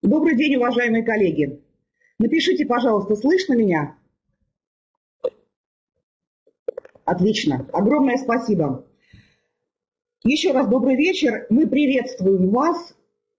Добрый день, уважаемые коллеги. Напишите, пожалуйста, слышно меня? Отлично. Огромное спасибо. Еще раз добрый вечер. Мы приветствуем вас,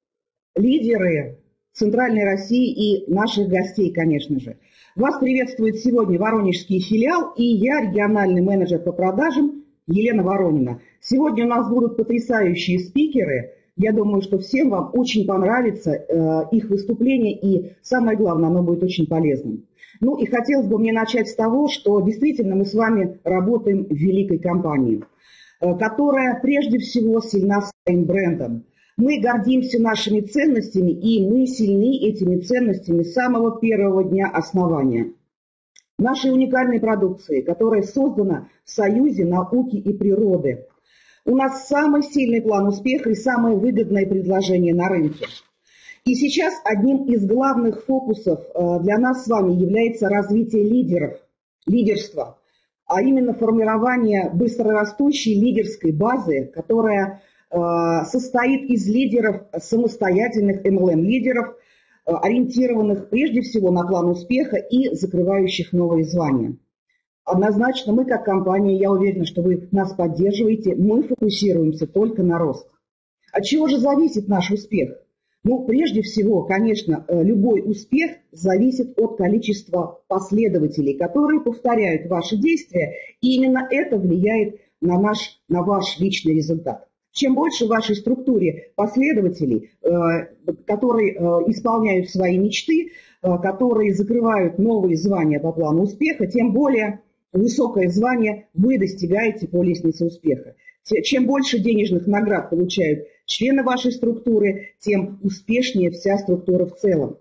лидеры Центральной России и наших гостей, конечно же. Вас приветствует сегодня Воронежский филиал и я, региональный менеджер по продажам Елена Воронина. Сегодня у нас будут потрясающие спикеры. Я думаю, что всем вам очень понравится их выступление, и самое главное, оно будет очень полезным. Ну и хотелось бы мне начать с того, что действительно мы с вами работаем в великой компании, которая прежде всего сильна своим брендом. Мы гордимся нашими ценностями, и мы сильны этими ценностями с самого первого дня основания. Нашей уникальной продукции, которая создана в союзе науки и природы. У нас самый сильный план успеха и самое выгодное предложение на рынке. И сейчас одним из главных фокусов для нас с вами является развитие лидерства, а именно формирование быстрорастущей лидерской базы, которая состоит из лидеров, самостоятельных MLM-лидеров, ориентированных прежде всего на план успеха и закрывающих новые звания. Однозначно мы как компания, я уверена, что вы нас поддерживаете, мы фокусируемся только на рост. От чего же зависит наш успех? Ну, прежде всего, конечно, любой успех зависит от количества последователей, которые повторяют ваши действия, и именно это влияет на ваш личный результат. Чем больше в вашей структуре последователей, которые исполняют свои мечты, которые закрывают новые звания по плану успеха, тем более высокое звание вы достигаете по лестнице успеха. Чем больше денежных наград получают члены вашей структуры, тем успешнее вся структура в целом.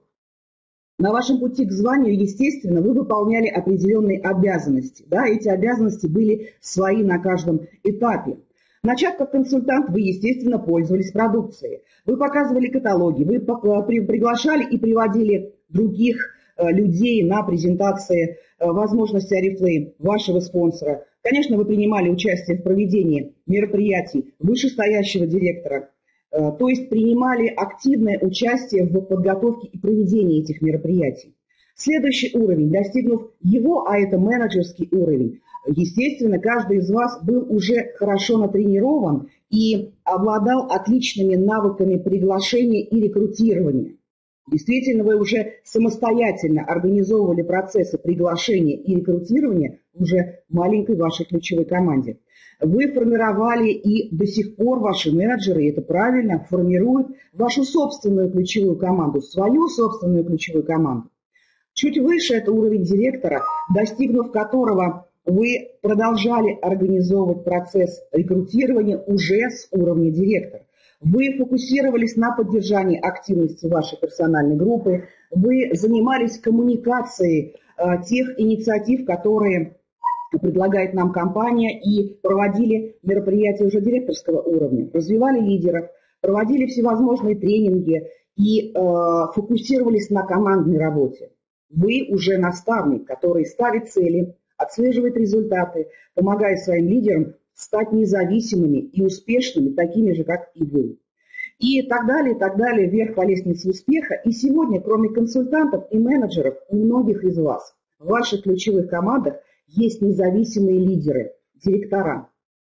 На вашем пути к званию, естественно, вы выполняли определенные обязанности. Да, эти обязанности были свои на каждом этапе. Начав как консультант, вы, естественно, пользовались продукцией. Вы показывали каталоги, вы приглашали и приводили других людей на презентации возможности Oriflame, вашего спонсора. Конечно, вы принимали участие в проведении мероприятий вышестоящего директора, то есть принимали активное участие в подготовке и проведении этих мероприятий. Следующий уровень, достигнув его, а это менеджерский уровень, естественно, каждый из вас был уже хорошо натренирован и обладал отличными навыками приглашения и рекрутирования. Действительно, вы уже самостоятельно организовывали процессы приглашения и рекрутирования уже маленькой вашей ключевой команде. Вы формировали и до сих пор ваши менеджеры, и это правильно, формируют вашу собственную ключевую команду, свою собственную ключевую команду. Чуть выше это уровень директора, достигнув которого вы продолжали организовывать процесс рекрутирования уже с уровня директора. Вы фокусировались на поддержании активности вашей персональной группы, вы занимались коммуникацией тех инициатив, которые предлагает нам компания, и проводили мероприятия уже директорского уровня, развивали лидеров, проводили всевозможные тренинги и фокусировались на командной работе. Вы уже наставник, который ставит цели, отслеживает результаты, помогая своим лидерам стать независимыми и успешными, такими же, как и вы. И так далее, вверх по лестнице успеха. И сегодня, кроме консультантов и менеджеров, у многих из вас в ваших ключевых командах есть независимые лидеры, директора.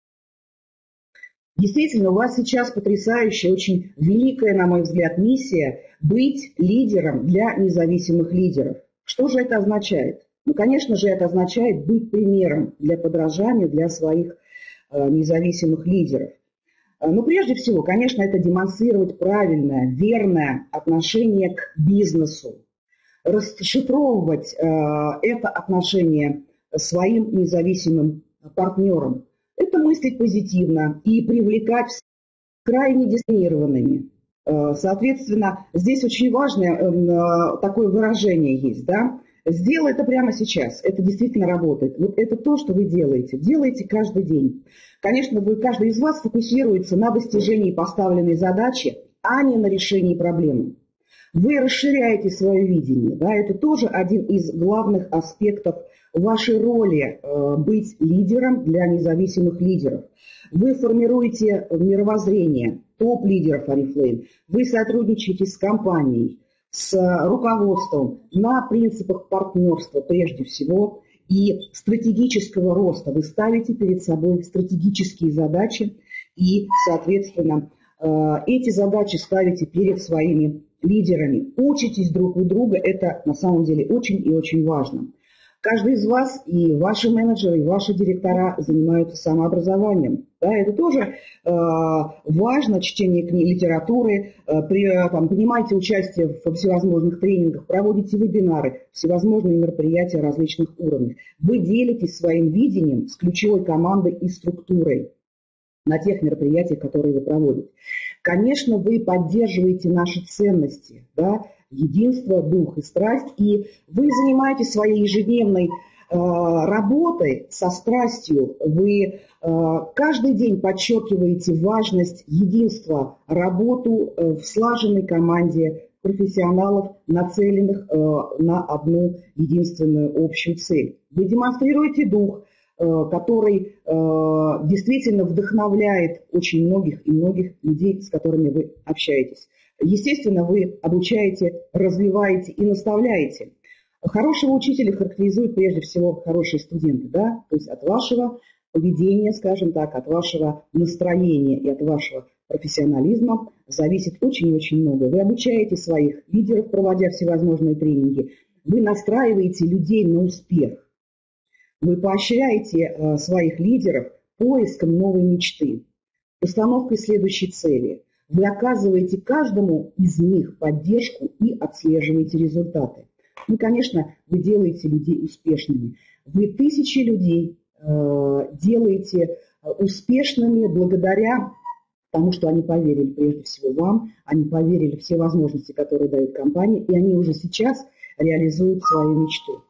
Действительно, у вас сейчас потрясающая, очень великая, на мой взгляд, миссия быть лидером для независимых лидеров. Что же это означает? Ну, конечно же, это означает быть примером для подражания для своих независимых лидеров. Но прежде всего, конечно, это демонстрировать правильное, верное отношение к бизнесу, расшифровывать это отношение своим независимым партнерам. Это мыслить позитивно и привлекать крайне дисциплинированными. Соответственно, здесь очень важное такое выражение есть, да? Сделай это прямо сейчас, это действительно работает. Вот это то, что вы делаете каждый день. Конечно, каждый из вас фокусируется на достижении поставленной задачи, а не на решении проблемы. Вы расширяете свое видение, да? Это тоже один из главных аспектов вашей роли быть лидером для независимых лидеров. Вы формируете мировоззрение топ-лидеров Oriflame, вы сотрудничаете с компанией, с руководством на принципах партнерства прежде всего и стратегического роста. Вы ставите перед собой стратегические задачи и, соответственно, эти задачи ставите перед своими лидерами. Учитесь друг у друга, это на самом деле очень и очень важно. Каждый из вас, и ваши менеджеры, и ваши директора занимаются самообразованием. Да, это тоже важно, чтение литературы, принимайте участие во всевозможных тренингах, проводите вебинары, всевозможные мероприятия различных уровней. Вы делитесь своим видением с ключевой командой и структурой на тех мероприятиях, которые вы проводите. Конечно, вы поддерживаете наши ценности, да, единство, дух и страсть, и вы занимаетесь своей ежедневной работой со страстью, вы каждый день подчеркиваете важность единства, работу в слаженной команде профессионалов, нацеленных на одну единственную общую цель. Вы демонстрируете дух, который действительно вдохновляет очень многих и многих людей, с которыми вы общаетесь. Естественно, вы обучаете, развиваете и наставляете. Хорошего учителя характеризуют прежде всего хорошие студенты, да? То есть от вашего поведения, скажем так, от вашего настроения и от вашего профессионализма зависит очень и очень много. Вы обучаете своих лидеров, проводя всевозможные тренинги. Вы настраиваете людей на успех. Вы поощряете своих лидеров поиском новой мечты, постановкой следующей цели. Вы оказываете каждому из них поддержку и отслеживаете результаты. Ну, конечно, вы делаете людей успешными. Вы тысячи людей делаете успешными благодаря тому, что они поверили прежде всего вам, они поверили в все возможности, которые дает компания, и они уже сейчас реализуют свою мечту.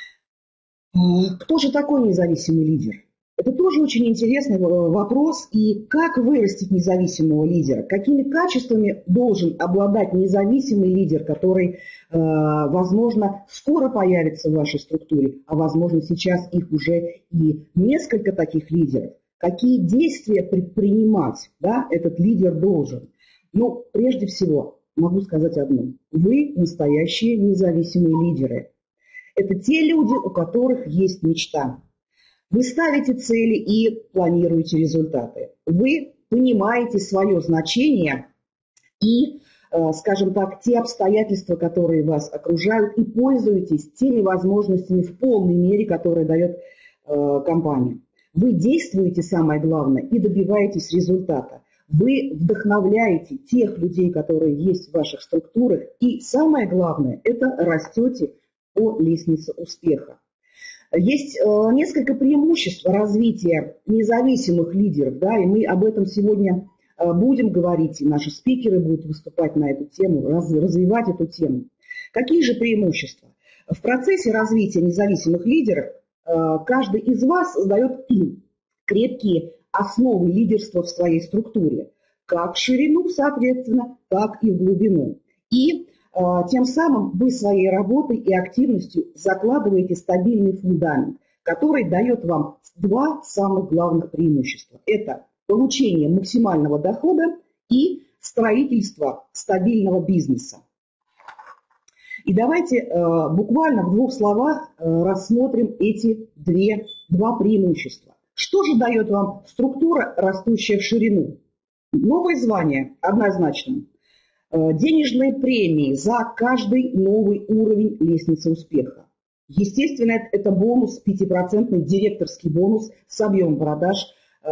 Кто же такой независимый лидер? Это тоже очень интересный вопрос. И как вырастить независимого лидера? Какими качествами должен обладать независимый лидер, который, возможно, скоро появится в вашей структуре, а, возможно, сейчас их уже и несколько таких лидеров? Какие действия предпринимать, да, этот лидер должен? Ну, прежде всего, могу сказать одно. Вы настоящие независимые лидеры. Это те люди, у которых есть мечта. Вы ставите цели и планируете результаты. Вы понимаете свое значение и, скажем так, те обстоятельства, которые вас окружают, и пользуетесь теми возможностями в полной мере, которые дает компания. Вы действуете, самое главное, и добиваетесь результата. Вы вдохновляете тех людей, которые есть в ваших структурах, и самое главное, это растете по лестнице успеха. Есть несколько преимуществ развития независимых лидеров, да, и мы об этом сегодня будем говорить, и наши спикеры будут выступать на эту тему, развивать эту тему. Какие же преимущества? В процессе развития независимых лидеров каждый из вас создает крепкие основы лидерства в своей структуре, как в ширину, соответственно, так и в глубину. И тем самым вы своей работой и активностью закладываете стабильный фундамент, который дает вам два самых главных преимущества. Это получение максимального дохода и строительство стабильного бизнеса. И давайте буквально в двух словах рассмотрим эти два преимущества. Что же дает вам структура, растущая в ширину? Новое звание однозначно. Денежные премии за каждый новый уровень лестницы успеха. Естественно, это бонус, 5% директорский бонус с объемом продаж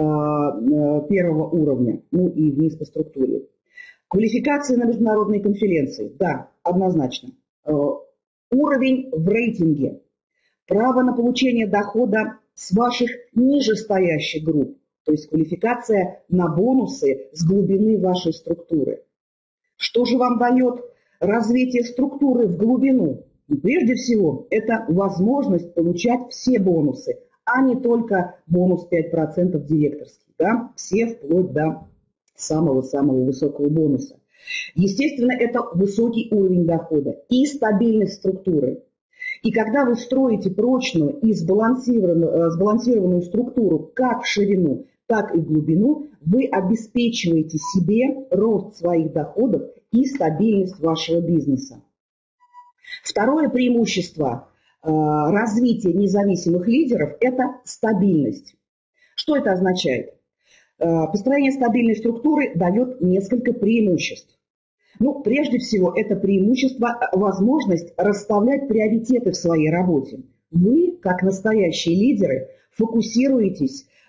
первого уровня, ну и вниз по структуре. Квалификация на международные конференции, да, однозначно. Уровень в рейтинге. Право на получение дохода с ваших нижестоящих групп, то есть квалификация на бонусы с глубины вашей структуры. Что же вам дает развитие структуры в глубину? Прежде всего, это возможность получать все бонусы, а не только бонус 5% директорский. Да? Все вплоть до самого-самого высокого бонуса. Естественно, это высокий уровень дохода и стабильность структуры. И когда вы строите прочную и сбалансированную структуру как в ширину, так и в глубину, вы обеспечиваете себе рост своих доходов и стабильность вашего бизнеса. Второе преимущество развития независимых лидеров – это стабильность. Что это означает? Построение стабильной структуры дает несколько преимуществ. Ну, прежде всего, это преимущество – возможность расставлять приоритеты в своей работе. Вы, как настоящие лидеры, фокусируете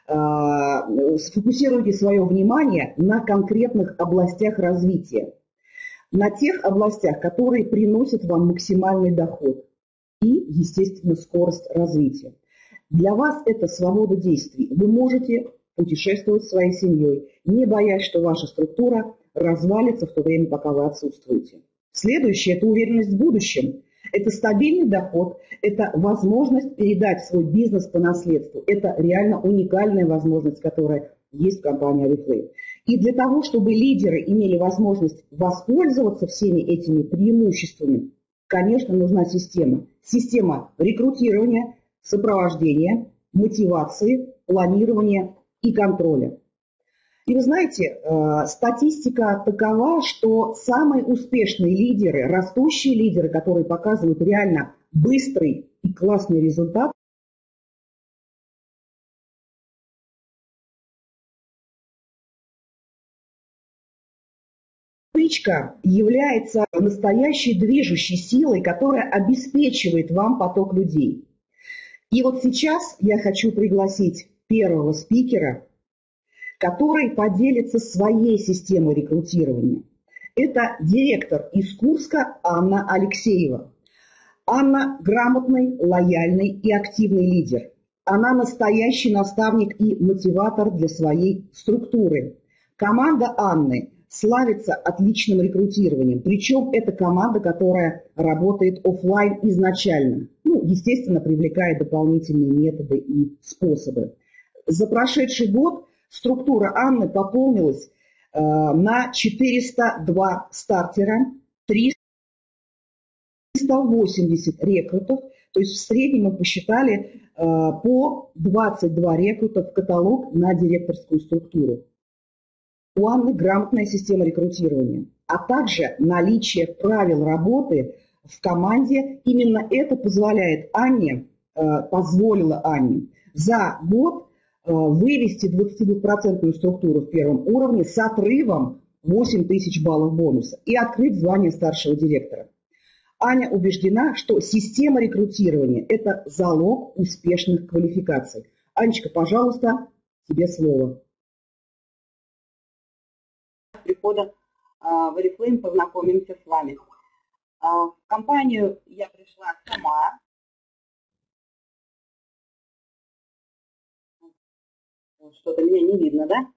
свое внимание на конкретных областях развития, на тех областях, которые приносят вам максимальный доход и, естественно, скорость развития. Для вас это свобода действий. Вы можете путешествовать своей семьей, не боясь, что ваша структура развалится в то время, пока вы отсутствуете. Следующее – это уверенность в будущем. Это стабильный доход, это возможность передать свой бизнес по наследству. Это реально уникальная возможность, которая есть в компании Oriflame. И для того, чтобы лидеры имели возможность воспользоваться всеми этими преимуществами, конечно, нужна система. Система рекрутирования, сопровождения, мотивации, планирования и контроля. И вы знаете, статистика такова, что самые успешные лидеры, растущие лидеры, которые показывают реально быстрый и классный результат, привычка является настоящей движущей силой, которая обеспечивает вам поток людей. И вот сейчас я хочу пригласить первого спикера, который поделится своей системой рекрутирования. Это директор из Курска Анна Алексеева. Анна – грамотный, лояльный и активный лидер. Она настоящий наставник и мотиватор для своей структуры. Команда Анны славится отличным рекрутированием. Причем это команда, которая работает офлайн изначально. Ну, естественно, привлекая дополнительные методы и способы. За прошедший год структура Анны пополнилась на 402 стартера, 380 рекрутов, то есть в среднем мы посчитали по 22 рекрута в каталог на директорскую структуру. У Анны грамотная система рекрутирования, а также наличие правил работы в команде. Именно это позволяет позволило Анне за год вывести 22% структуру в первом уровне с отрывом 8000 баллов бонуса и открыть звание старшего директора. Аня убеждена, что система рекрутирования – это залог успешных квалификаций. Анечка, пожалуйста, тебе слово. Прихода в Oriflame познакомимся с вами. В компанию я пришла сама. Что-то меня не видно, да?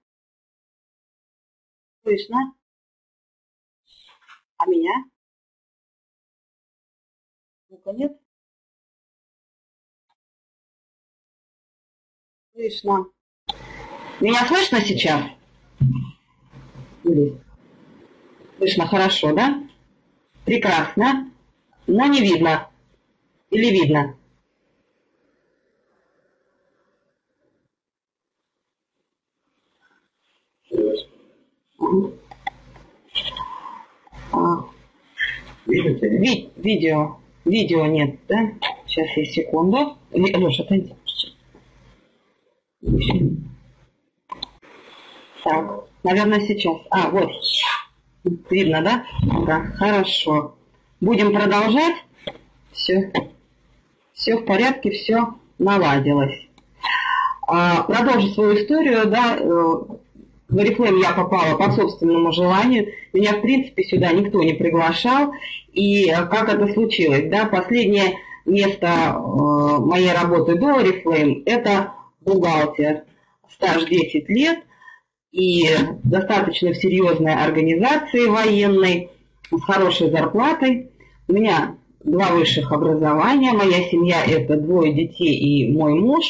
Слышно? А меня? Ну-ка, нет? Слышно. Меня слышно сейчас? Слышно хорошо, да? Прекрасно. Но не видно. Или видно? Видео нет, да? Сейчас я секунду. Леша, отойди. Так, наверное, сейчас. Вот. Видно, да? Да, хорошо. Будем продолжать. Все в порядке, все наладилось. Продолжу свою историю, да. В Oriflame я попала по собственному желанию. Меня, в принципе, сюда никто не приглашал. И как это случилось? Да? Последнее место моей работы до Oriflame – это бухгалтер. Стаж 10 лет и достаточно в серьезной организации военной, с хорошей зарплатой. У меня 2 высших образования. Моя семья – это 2 детей и мой муж.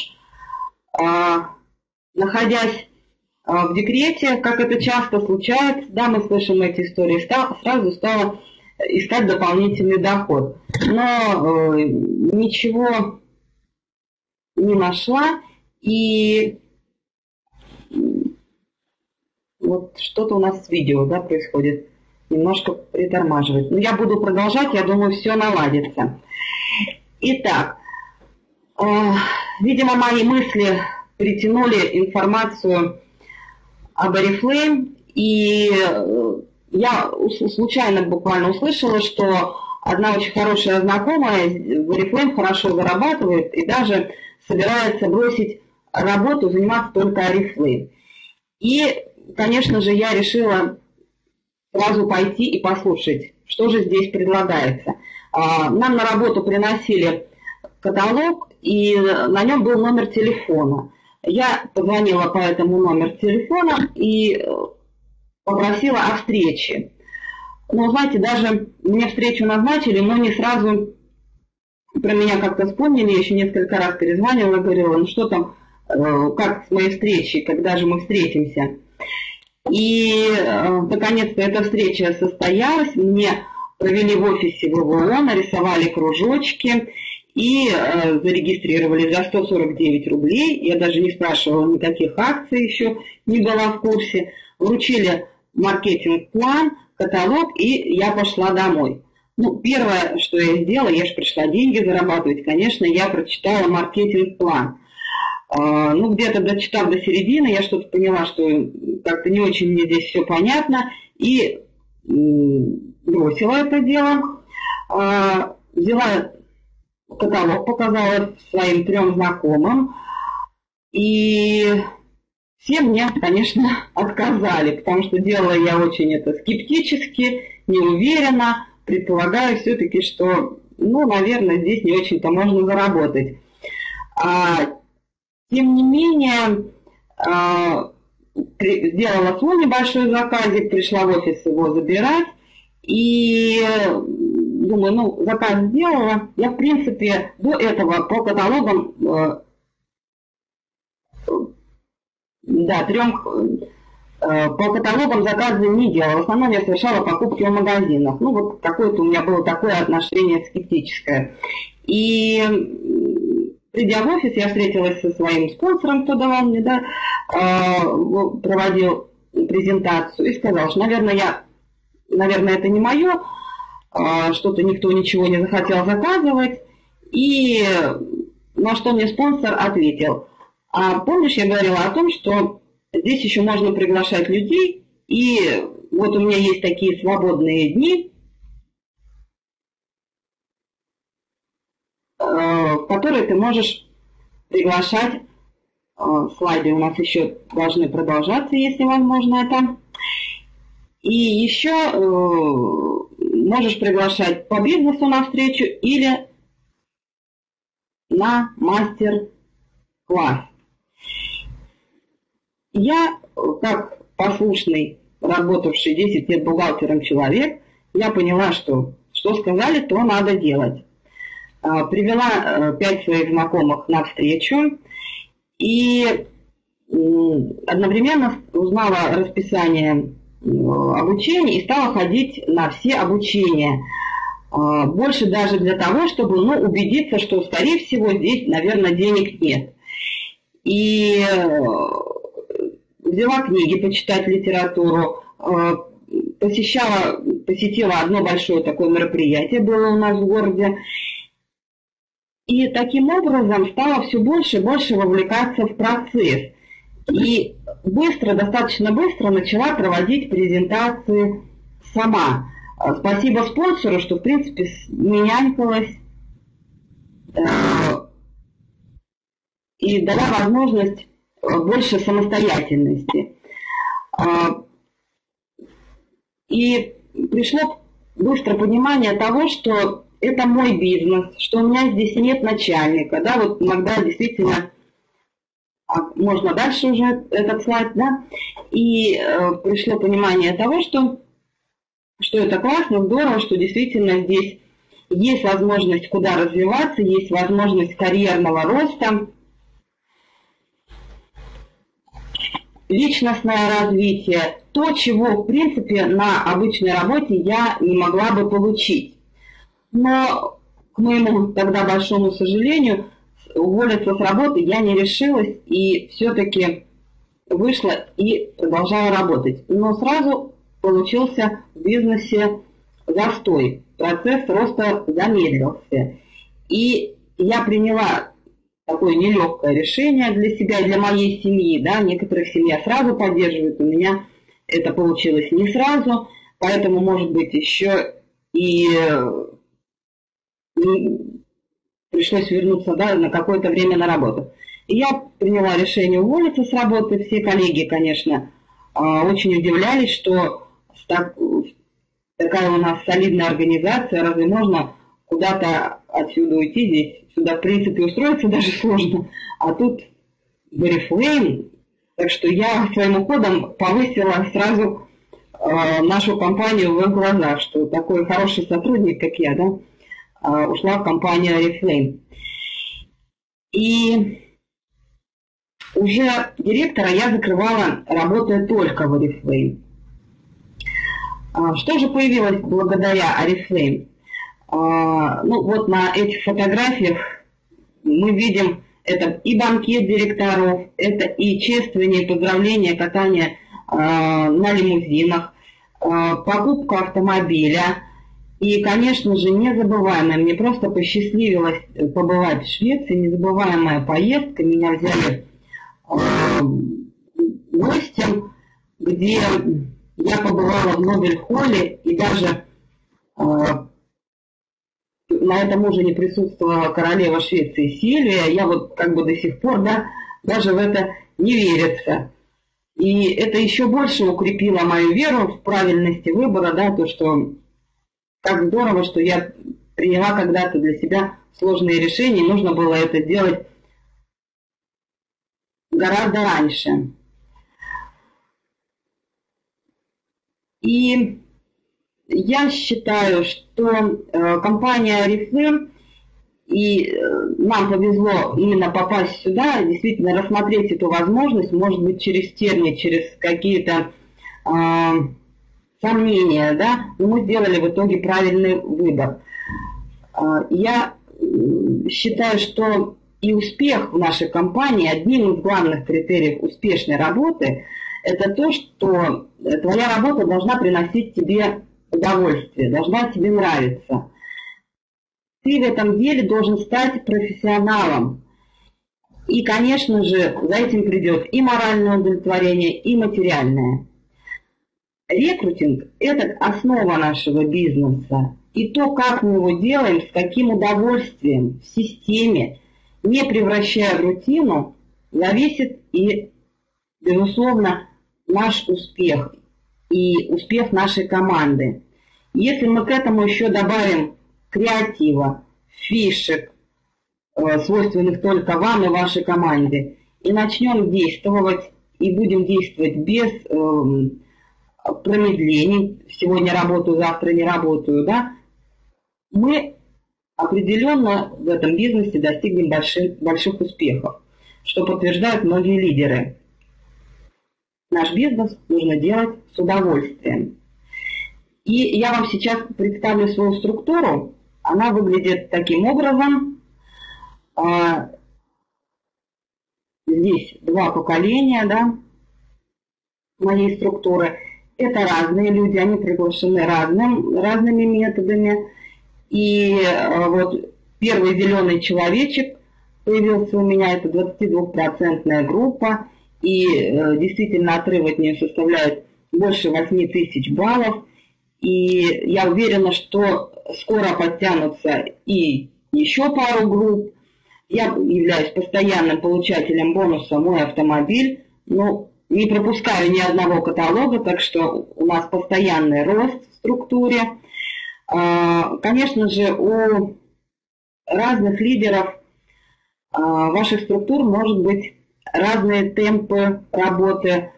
Находясь в декрете, как это часто случается, да, мы слышим эти истории, сразу стала искать дополнительный доход. Но ничего не нашла, и вот что-то у нас с видео, да, происходит. немножко притормаживает. Но я буду продолжать, я думаю, все наладится. Итак, видимо, мои мысли притянули информацию об Oriflame, и я случайно буквально услышала, что одна очень хорошая знакомая в Oriflame хорошо зарабатывает и даже собирается бросить работу, заниматься только Oriflame. И, конечно же, я решила сразу пойти и послушать, что же здесь предлагается. Нам на работу приносили каталог, и на нем был номер телефона. Я позвонила по этому номеру телефона и попросила о встрече. Но, знаете, даже мне встречу назначили, но не сразу про меня как-то вспомнили. Я еще несколько раз перезванивала, говорила, ну что там, как с моей встречей, когда же мы встретимся. И, наконец-то, эта встреча состоялась. Мне провели в офисе ВВО, нарисовали кружочки и зарегистрировали за 149 рублей. Я даже не спрашивала никаких акций, еще не была в курсе. Вручили маркетинг-план, каталог, и я пошла домой. Ну, первое, что я сделала, я же пришла деньги зарабатывать, конечно, я прочитала маркетинг-план. Ну, где-то дочитав до середины, я что-то поняла, что как-то не очень мне здесь все понятно, и бросила это дело. Взяла каталог, показала своим 3 знакомым, и все мне, конечно, отказали, потому что делала я очень это скептически, неуверенно, предполагаю все-таки, что, ну, наверное, здесь не очень-то можно заработать. Тем не менее, сделала свой небольшой заказик, пришла в офис его забирать, и думаю, ну, заказ сделала. Я, в принципе, до этого по каталогам, по каталогам заказы не делала. В основном я совершала покупки в магазинах. Ну, вот какое-то у меня было такое отношение скептическое. И придя в офис, я встретилась со своим спонсором, кто давал мне, да, проводил презентацию, и сказал, что, наверное, это не мое, что-то никто ничего не захотел заказывать. И на что мне спонсор ответил: помнишь, я говорила о том, что здесь еще можно приглашать людей, и вот у меня есть такие свободные дни, в которые ты можешь приглашать. Слайды у нас еще должны продолжаться, если возможно это. И еще можешь приглашать по бизнесу на встречу или на мастер-класс. Я, как послушный, работавший 10 лет бухгалтером человек, я поняла, что сказали, то надо делать. Привела 5 своих знакомых на встречу и одновременно узнала расписание обучения и стала ходить на все обучения. Больше даже для того, чтобы убедиться, что, скорее всего, здесь, наверное, денег нет. И взяла книги почитать литературу, посетила одно большое такое мероприятие, было у нас в городе. И таким образом стала все больше и больше вовлекаться в процесс. И достаточно быстро начала проводить презентации сама. Спасибо спонсору, что, в принципе, не нянькалась и дала возможность больше самостоятельности. И пришло быстро понимание того, что это мой бизнес, что у меня здесь нет начальника. Да, вот иногда действительно, можно дальше уже этот слайд, да, и пришло понимание того, что это классно, здорово, что действительно здесь есть возможность куда развиваться, есть возможность карьерного роста, личностное развитие, то, чего, в принципе, на обычной работе я не могла бы получить. Но, к моему тогда большому сожалению, уволиться с работы я не решилась и все-таки вышла и продолжала работать. Но сразу получился в бизнесе застой. Процесс роста замедлился. И я приняла такое нелегкое решение для себя и для моей семьи. Да? Некоторых семья сразу поддерживает, у меня это получилось не сразу, поэтому, может быть, еще и пришлось вернуться, да, на какое-то время на работу. И я приняла решение уволиться с работы. Все коллеги, конечно, очень удивлялись, что такая у нас солидная организация, разве можно куда-то отсюда уйти, здесь сюда в принципе устроиться даже сложно, а тут Oriflame. Так что я своим уходом повысила сразу нашу компанию в их глазах, что такой хороший сотрудник, как я, да, ушла в компанию Oriflame. И уже директора я закрывала, работая только в Oriflame. Что же появилось благодаря Oriflame? Ну вот на этих фотографиях мы видим, это и банкет директоров, это и чествование, поздравления, катание на лимузинах, покупка автомобиля. И, конечно же, незабываемая, мне просто посчастливилось побывать в Швеции, незабываемая поездка, меня взяли гостем, где я побывала в Нобель-холле и даже на этом ужине присутствовала королева Швеции Сильвия. Я вот как бы до сих пор, да, даже в это не верится. И это еще больше укрепило мою веру в правильности выбора, да, то, что как здорово, что я приняла когда-то для себя сложные решения, и нужно было это делать гораздо раньше. И я считаю, что компания Oriflame, и нам повезло именно попасть сюда, действительно рассмотреть эту возможность, может быть, через тернии, через какие-то сомнения, да, но мы сделали в итоге правильный выбор. Я считаю, что и успех в нашей компании, одним из главных критериев успешной работы, это то, что твоя работа должна приносить тебе удовольствие, должна тебе нравиться. Ты в этом деле должен стать профессионалом. И, конечно же, за этим придет и моральное удовлетворение, и материальное. Рекрутинг – это основа нашего бизнеса. И то, как мы его делаем, с каким удовольствием, в системе, не превращая в рутину, зависит и, безусловно, наш успех и успех нашей команды. Если мы к этому еще добавим креатива, фишек, свойственных только вам и вашей команде, и начнем действовать, и будем действовать без промедлений, сегодня работаю, завтра не работаю, да, мы определенно в этом бизнесе достигнем больших успехов, что подтверждают многие лидеры. Наш бизнес нужно делать с удовольствием. И я вам сейчас представлю свою структуру. Она выглядит таким образом. Здесь два поколения, да, моей структуры. Это разные люди, они приглашены разными методами. И вот первый зеленый человечек появился у меня, это 22% группа. И действительно отрыв от нее составляет больше 8000 баллов. И я уверена, что скоро подтянутся и еще пару групп. Я являюсь постоянным получателем бонуса «Мой автомобиль». Но не пропускаю ни одного каталога, так что у нас постоянный рост в структуре. Конечно же, у разных лидеров ваших структур может быть разные темпы работы,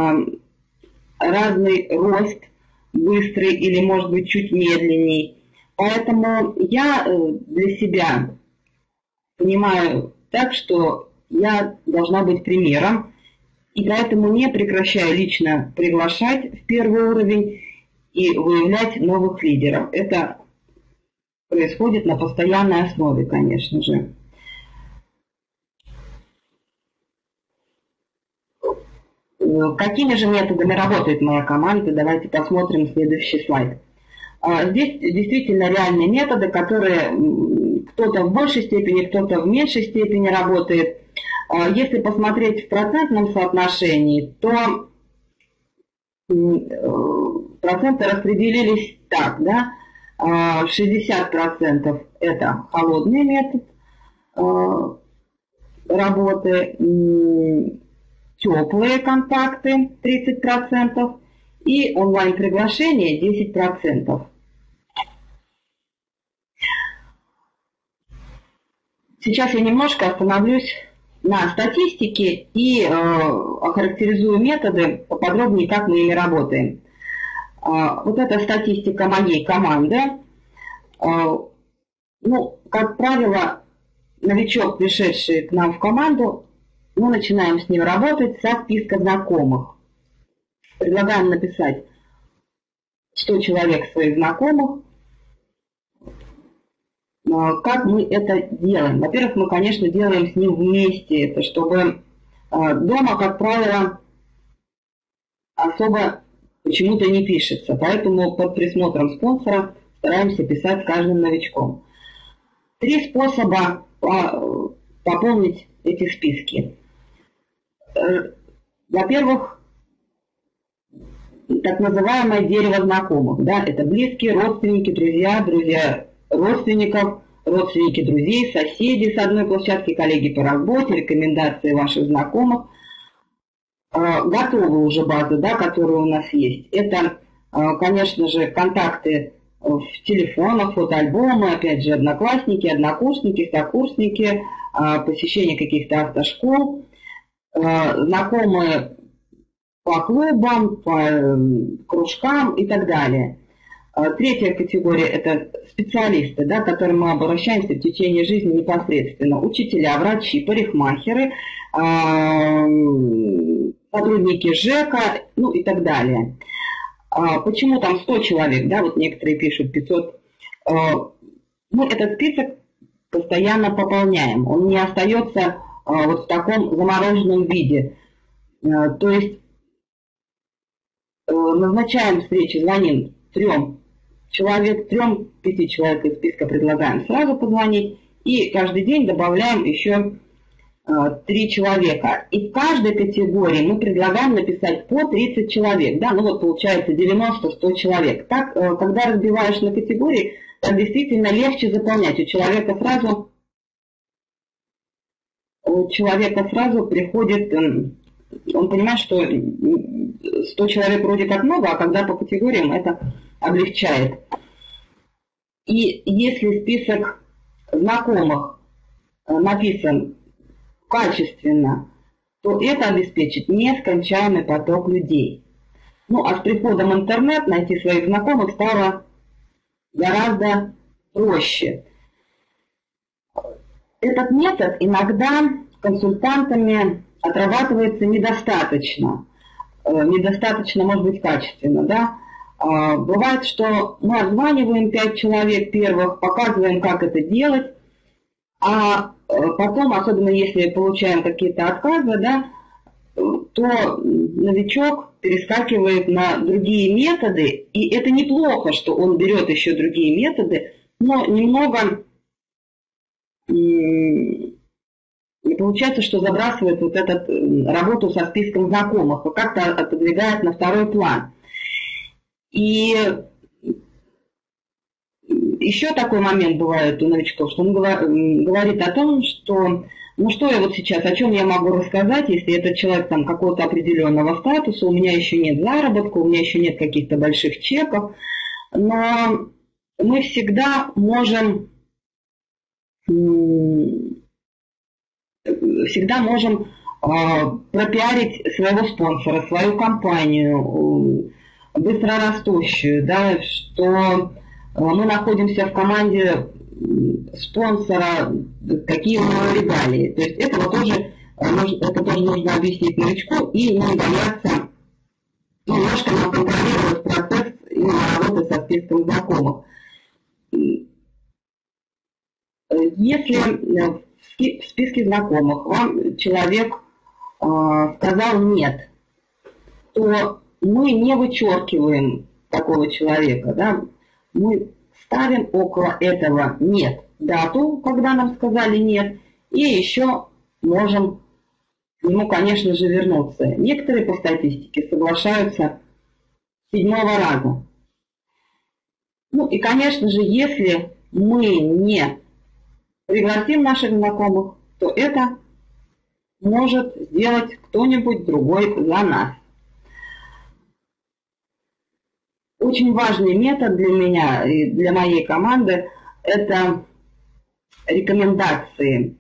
разный рост, быстрый или, может быть, чуть медленней. Поэтому я для себя понимаю так, что я должна быть примером, и поэтому не прекращаю лично приглашать в первый уровень и выявлять новых лидеров. Это происходит на постоянной основе, конечно Какими же методами работает моя команда? Давайте посмотрим следующий слайд. Здесь действительно реальные методы, которые кто-то в большей степени, кто-то в меньшей степени работает. Если посмотреть в процентном соотношении, то проценты распределились так, да, 60% это холодный метод работы, теплые контакты 30% и онлайн-приглашения 10%. Сейчас я немножко остановлюсь на статистике и охарактеризую методы поподробнее, как мы ими работаем. Вот это статистика моей команды. Ну, как правило, новичок, пришедший к нам в команду, мы начинаем с ним работать со списка знакомых. Предлагаем написать 100 человек своих знакомых. Как мы это делаем? Во-первых, мы, конечно, делаем с ним вместе это, чтобы дома, как правило, особо почему-то не пишется. Поэтому под присмотром спонсора стараемся писать с каждым новичком. 3 способа пополнить эти списки. Во-первых, так называемое дерево знакомых. Да? Это близкие, родственники, друзья родственников, родственники друзей, соседи с одной площадки, коллеги по работе, рекомендации ваших знакомых. Готовы уже базы, да, которые у нас есть. Это, конечно же, контакты в телефонах, фотоальбомы, опять же, одноклассники, однокурсники, сокурсники, посещение каких-то автошкол, знакомые по клубам, по кружкам и так далее. Третья категория – это специалисты, да, к которым мы обращаемся в течение жизни непосредственно. Учителя, врачи, парикмахеры, сотрудники ЖЭКа, ну и так далее. Почему там 100 человек, да, вот некоторые пишут 500. Мы этот список постоянно пополняем, он не остается вот в таком замороженном виде. То есть назначаем встречи, звоним 3 человек, 3-5 человек из списка предлагаем сразу позвонить, и каждый день добавляем еще 3 человека. И в каждой категории мы предлагаем написать по 30 человек. Да, ну вот получается 90-100 человек. Так, когда разбиваешь на категории, так действительно легче заполнять. У человека сразу приходит, он понимает, что 100 человек вроде как много, а когда по категориям это облегчает. И если список знакомых написан качественно, то это обеспечит нескончаемый поток людей. Ну, а с приходом интернет найти своих знакомых стало гораздо проще. Этот метод иногда консультантами отрабатывается недостаточно. Недостаточно, может быть, качественно, да? Бывает, что мы обзваниваем 5 человек первых, показываем, как это делать, а потом, особенно если получаем какие-то отказы, да, то новичок перескакивает на другие методы, и это неплохо, что он берет еще другие методы, но немного получается, что забрасывает вот эту работу со списком знакомых, и как-то отодвигает на второй план. И еще такой момент бывает у новичков, что он говорит о том, что ну что я вот сейчас, о чем я могу рассказать, если этот человек там какого-то определенного статуса, у меня еще нет заработка, у меня еще нет каких-то больших чеков, но мы всегда можем пропиарить своего спонсора, свою компанию, быстрорастущую, да, что мы находимся в команде спонсора, какие у него регалии. То есть это тоже нужно объяснить новичку и не бояться немножко контролировать процесс именно работы со списком знакомых. Если в списке знакомых вам человек сказал «нет», то мы не вычеркиваем такого человека, да? Мы ставим около этого «нет» дату, когда нам сказали «нет», и еще можем к нему, конечно же, вернуться. Некоторые по статистике соглашаются с 7-го раза. Ну и, конечно же, если мы не пригласим наших знакомых, то это может сделать кто-нибудь другой за нас. Очень важный метод для меня и для моей команды – это рекомендации.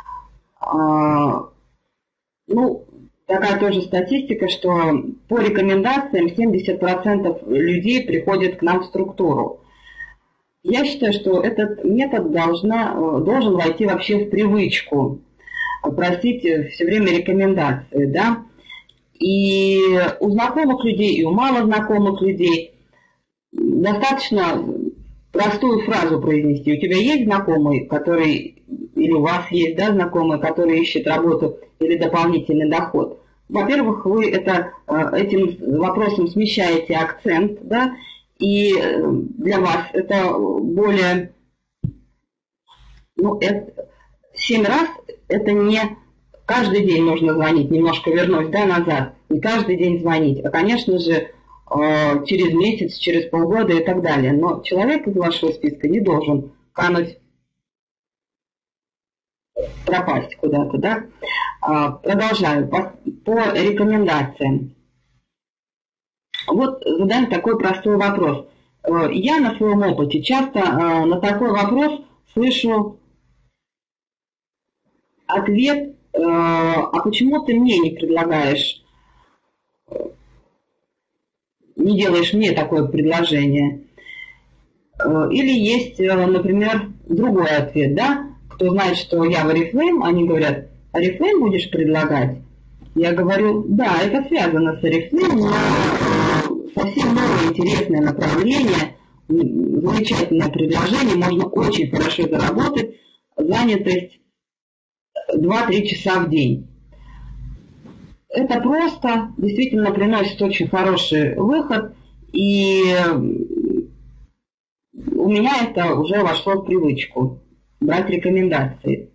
Ну, такая тоже статистика, что по рекомендациям 70% людей приходят к нам в структуру. Я считаю, что этот метод должен войти вообще в привычку, просить все время рекомендации, да. И у знакомых людей, и у малознакомых людей достаточно простую фразу произнести. У тебя есть знакомый, который, или у вас есть, да, знакомый, который ищет работу или дополнительный доход? Во-первых, вы этим вопросом смещаете акцент, да, и для вас это более, 7 раз это не каждый день нужно звонить, немножко вернусь, да, назад, не каждый день звонить, а, конечно же, через месяц, через полгода и так далее. Но человек из вашего списка не должен кануть, пропасть куда-то, да. Продолжаю. По рекомендациям. Вот задаем такой простой вопрос. Я на своем опыте часто на такой вопрос слышу ответ: а почему ты мне не предлагаешь, не делаешь мне такое предложение? Или есть, например, другой ответ, да? Кто знает, что я в Oriflame, они говорят: Oriflame будешь предлагать? Я говорю: да, это связано с Oriflame, но совсем новое интересное направление, замечательное предложение, можно очень хорошо заработать, занятость 2-3 часа в день. Это просто, действительно приносит очень хороший выход, и у меня это уже вошло в привычку брать рекомендации.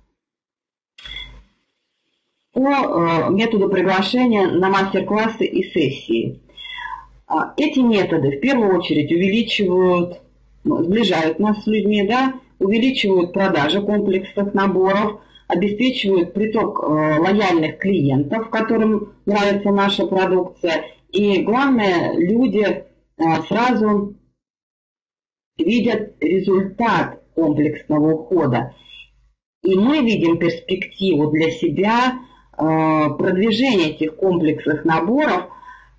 По методу приглашения на мастер-классы и сессии. Эти методы в первую очередь увеличивают, сближают нас с людьми, да, увеличивают продажи комплексных наборов, обеспечивают приток лояльных клиентов, которым нравится наша продукция. И главное, люди сразу видят результат комплексного ухода. И мы видим перспективу для себя продвижения этих комплексных наборов.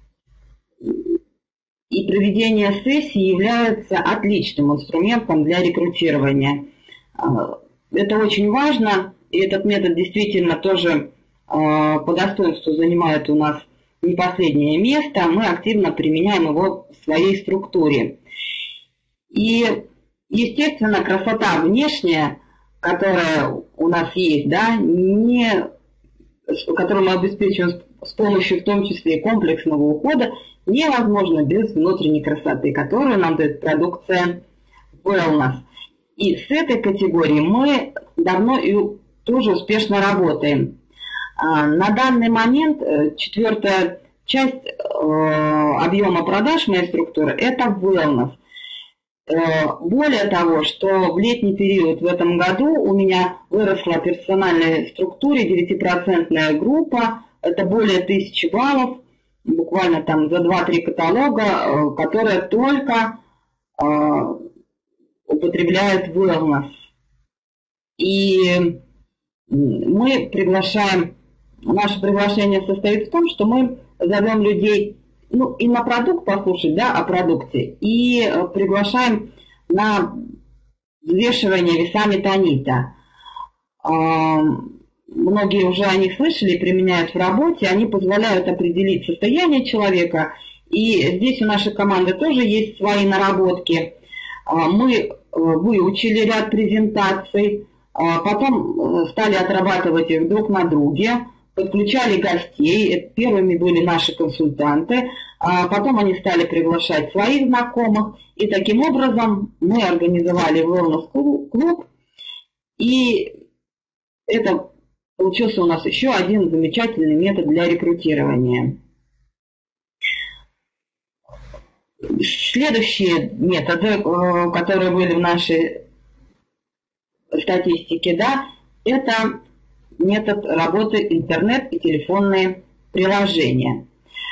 И проведение сессии является отличным инструментом для рекрутирования. Это очень важно, и этот метод действительно тоже по достоинству занимает у нас не последнее место. Мы активно применяем его в своей структуре. И, естественно, красота внешняя, которая у нас есть, да, которую мы обеспечиваем с помощью в том числе и комплексного ухода, невозможно без внутренней красоты, которую нам дает продукция Wellness. И с этой категорией мы давно и тоже успешно работаем. На данный момент 4-я часть объема продаж моей структуры – это Wellness. Более того, что в летний период в этом году у меня выросла в персональной структуре 9% группа, это более 1000 баллов, буквально там за 2-3 каталога, которые только употребляют Wellness. И мы приглашаем, наше приглашение состоит в том, что мы зовем людей, и на продукт послушать, да, о продукте, и приглашаем на взвешивание весами тонита. Многие уже о них слышали и применяют в работе, они позволяют определить состояние человека, и здесь у нашей команды тоже есть свои наработки. Мы выучили ряд презентаций, потом стали отрабатывать их друг на друге, подключали гостей. Первыми были наши консультанты, а потом они стали приглашать своих знакомых. И таким образом мы организовали wellness-клуб. И это получился у нас еще один замечательный метод для рекрутирования. Следующие методы, которые были в нашей статистике, да, это метод работы интернет и телефонные приложения.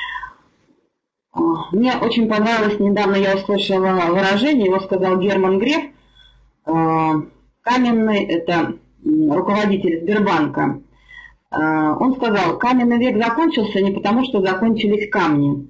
Мне очень понравилось, недавно я услышала выражение, его сказал Герман Греф, Каменный, это руководитель Сбербанка. Он сказал, каменный век закончился не потому, что закончились камни.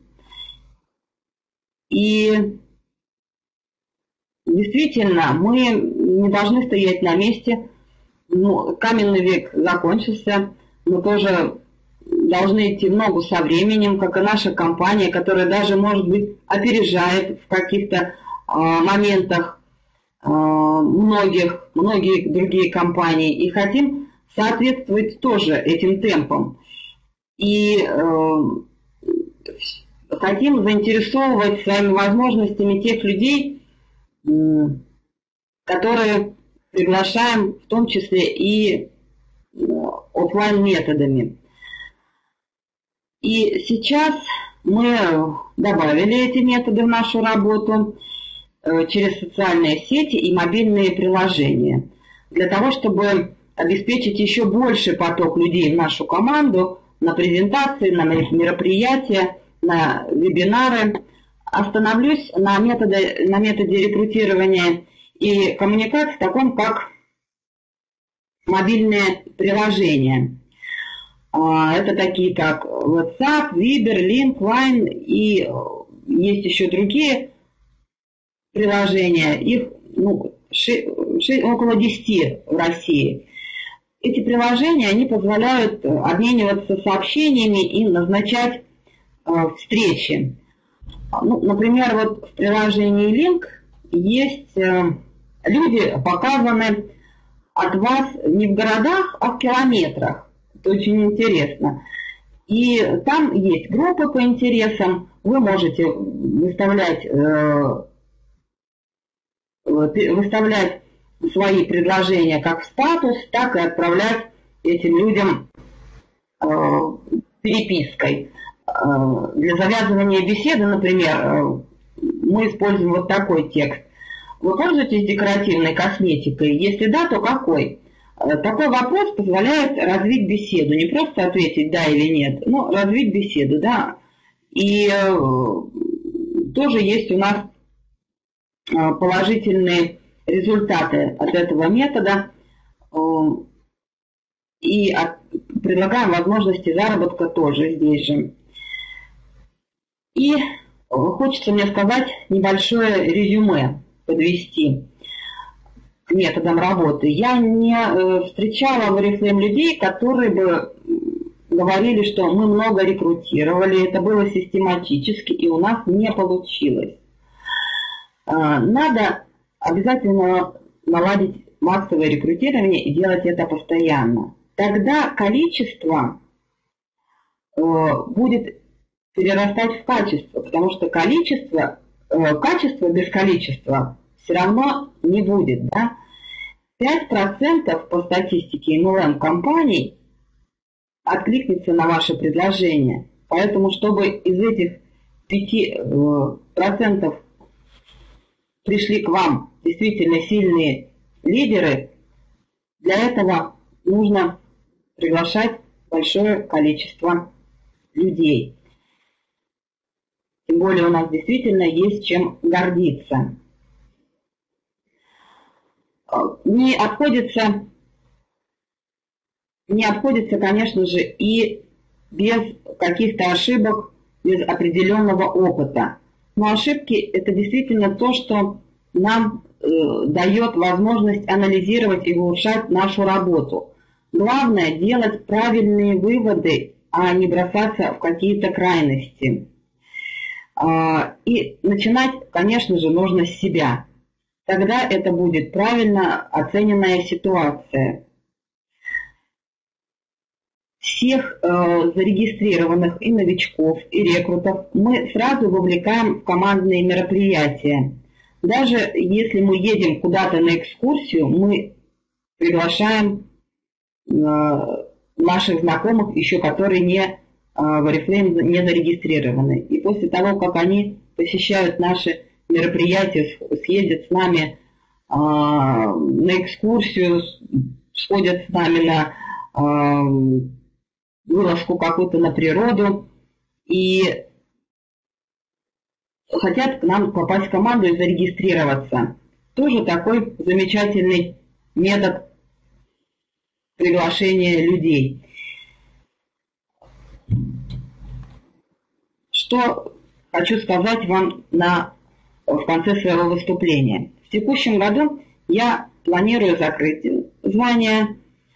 И действительно, мы не должны стоять на месте. Каменный век закончился, мы тоже должны идти в ногу со временем, как и наша компания, которая даже, может быть, опережает в каких-то моментах многие другие компании. И хотим соответствовать тоже этим темпам. И хотим заинтересовывать своими возможностями тех людей, которые приглашаем, в том числе и офлайн методами. И сейчас мы добавили эти методы в нашу работу через социальные сети и мобильные приложения, для того, чтобы обеспечить еще больший поток людей в нашу команду на презентации, на мероприятия, на вебинары. Остановлюсь на методе рекрутирования и коммуникации, таком как мобильные приложения. Это такие как WhatsApp, Viber, Link, Line и есть еще другие приложения. Их около 10 в России. Эти приложения, они позволяют обмениваться сообщениями и назначать встречи. Например, вот в приложении Link есть люди, показаны от вас не в городах, а в километрах. Это очень интересно. И там есть группы по интересам. Вы можете выставлять свои предложения как в статус, так и отправлять этим людям перепиской. Для завязывания беседы, например, мы используем вот такой текст. Вы пользуетесь декоративной косметикой? Если да, то какой? Такой вопрос позволяет развить беседу. Не просто ответить да или нет, но развить беседу, да. И тоже есть у нас положительные результаты от этого метода. И предлагаем возможности заработка тоже здесь же. И хочется мне сказать небольшое резюме, подвести к методам работы. Я не встречала в Oriflame людей, которые бы говорили, что мы много рекрутировали, это было систематически, и у нас не получилось. Надо обязательно наладить массовое рекрутирование и делать это постоянно. Тогда количество будет перерастать в качество, потому что качество без количества все равно не будет. Да? 5% по статистике MLM-компаний откликнется на ваше предложение. Поэтому, чтобы из этих 5% пришли к вам действительно сильные лидеры, для этого нужно приглашать большое количество людей. Тем более у нас действительно есть чем гордиться. Не обходится, конечно же, и без каких-то ошибок, без определенного опыта. Но ошибки – это действительно то, что нам дает возможность анализировать и улучшать нашу работу. Главное – делать правильные выводы, а не бросаться в какие-то крайности. И начинать, конечно же, нужно с себя. Тогда это будет правильно оцененная ситуация. всех зарегистрированных и новичков, и рекрутов мы сразу вовлекаем в командные мероприятия. Даже если мы едем куда-то на экскурсию, мы приглашаем наших знакомых, еще которые в Oriflame не зарегистрированы. И после того, как они посещают наши мероприятия, съездят с нами на экскурсию, сходят с нами на вылазку какую-то на природу и хотят к нам попасть в команду и зарегистрироваться. Тоже такой замечательный метод приглашения людей. Что хочу сказать вам в конце своего выступления. В текущем году я планирую закрыть звание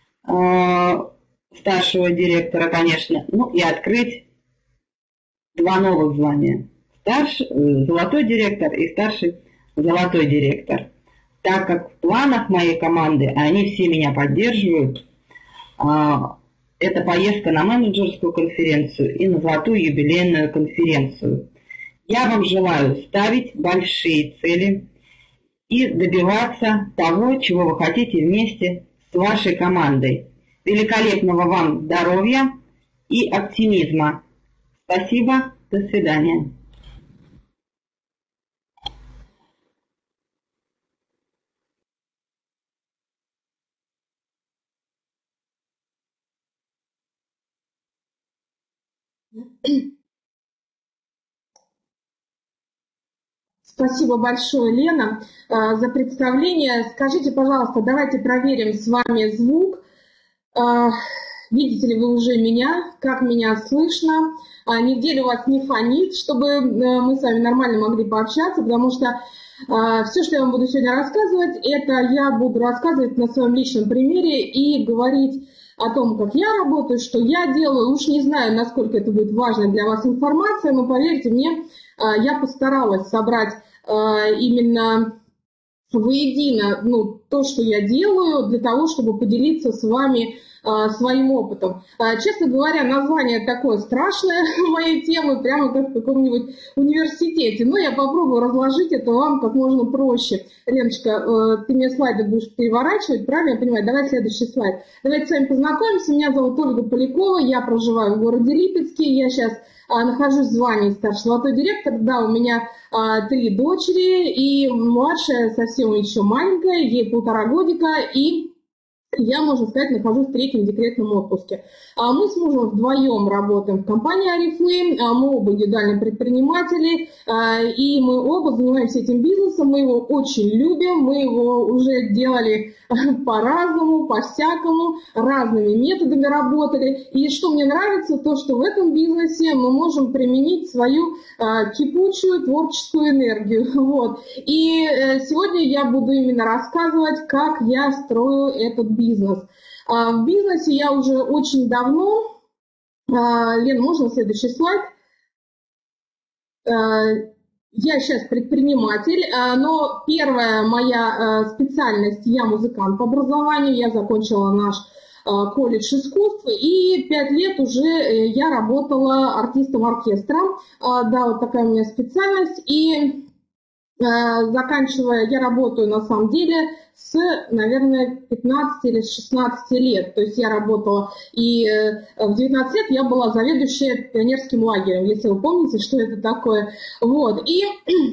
старшего директора, конечно, и открыть 2 новых звания. Старший золотой директор и старший золотой директор. Так как в планах моей команды, они все меня поддерживают, это поездка на менеджерскую конференцию и на золотую юбилейную конференцию. Я вам желаю ставить большие цели и добиваться того, чего вы хотите вместе с вашей командой. Великолепного вам здоровья и оптимизма. Спасибо, до свидания. Спасибо большое, Лена, за представление. Скажите, пожалуйста, давайте проверим с вами звук. Видите ли вы уже меня, как меня слышно? Нигде ли у вас не фонит, чтобы мы с вами нормально могли пообщаться, потому что все, что я вам буду сегодня рассказывать, это я буду рассказывать на своем личном примере и говорить о том, как я работаю, что я делаю. Уж не знаю, насколько это будет важная для вас информация, но поверьте мне, я постаралась собрать именно воедино то, что я делаю, для того, чтобы поделиться с вами своим опытом. Честно говоря, название такое страшное моей темы, прямо как в каком-нибудь университете. Но я попробую разложить это вам как можно проще. Леночка, ты мне слайды будешь переворачивать, правильно я понимаю? Давай следующий слайд. Давайте с вами познакомимся. Меня зовут Ольга Полякова, я проживаю в городе Липецке. Я сейчас нахожусь в звании старший золотой директор. Да, у меня 3 дочери, и младшая совсем еще маленькая, ей 1,5 годика, и я, можно сказать, нахожусь в 3-м декретном отпуске. Мы с мужем вдвоем работаем в компании Oriflame, мы оба индивидуальные предприниматели, и мы оба занимаемся этим бизнесом, мы его очень любим, мы его уже делали по-разному, по-всякому, разными методами работали. И что мне нравится, то, что в этом бизнесе мы можем применить свою кипучую творческую энергию. Вот. И сегодня я буду именно рассказывать, как я строю этот бизнес. В бизнесе я уже очень давно. Лена, можно следующий слайд? Я сейчас предприниматель, но первая моя специальность, я музыкант по образованию, я закончила наш колледж искусств, и 5 лет уже я работала артистом оркестра. Да, вот такая у меня специальность, и заканчивая, я работаю на самом деле с, наверное, 15 или 16 лет. То есть я работала, и в 19 лет я была заведующей пионерским лагерем, если вы помните, что это такое. Вот. И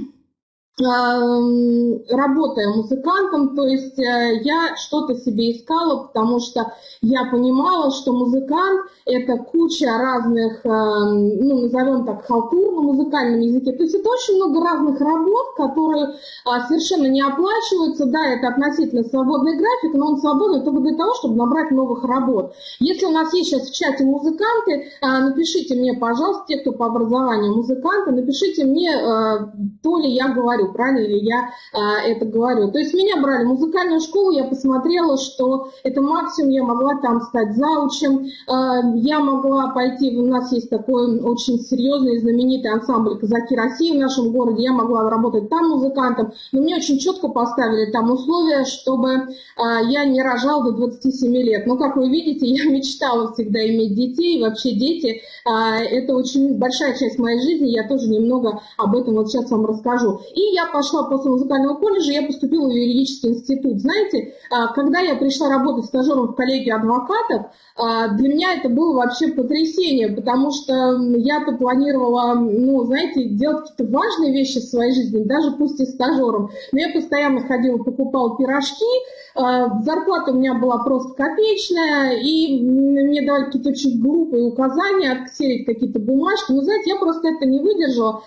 работая музыкантом, то есть я что-то себе искала, потому что я понимала, что музыкант – это куча разных, назовем так, халтур на музыкальном языке. То есть это очень много разных работ, которые совершенно не оплачиваются. Да, это относительно свободный график, но он свободный только для того, чтобы набрать новых работ. Если у нас есть сейчас в чате музыканты, напишите мне, пожалуйста, те, кто по образованию музыканты, напишите мне, то ли я говорю. знаю, правильно ли я это говорю. То есть меня брали в музыкальную школу, я посмотрела, что это максимум, я могла там стать заучем, я могла пойти, у нас есть такой очень серьезный, знаменитый ансамбль «Казаки России» в нашем городе, я могла работать там музыкантом, но мне очень четко поставили там условия, чтобы я не рожала до 27 лет. Но, как вы видите, я мечтала всегда иметь детей, вообще дети – это очень большая часть моей жизни, я тоже немного об этом вот сейчас вам расскажу. И я пошла после музыкального колледжа, я поступила в юридический институт. Знаете, когда я пришла работать стажером в коллегию адвокатов, для меня это было вообще потрясение, потому что я-то планировала, ну, знаете, делать какие-то важные вещи в своей жизни, даже пусть и стажером. Но я постоянно ходила, покупала пирожки, зарплата у меня была просто копеечная, и мне давали какие-то очень глупые указания, отксерить какие-то бумажки. Но, знаете, я просто это не выдержала,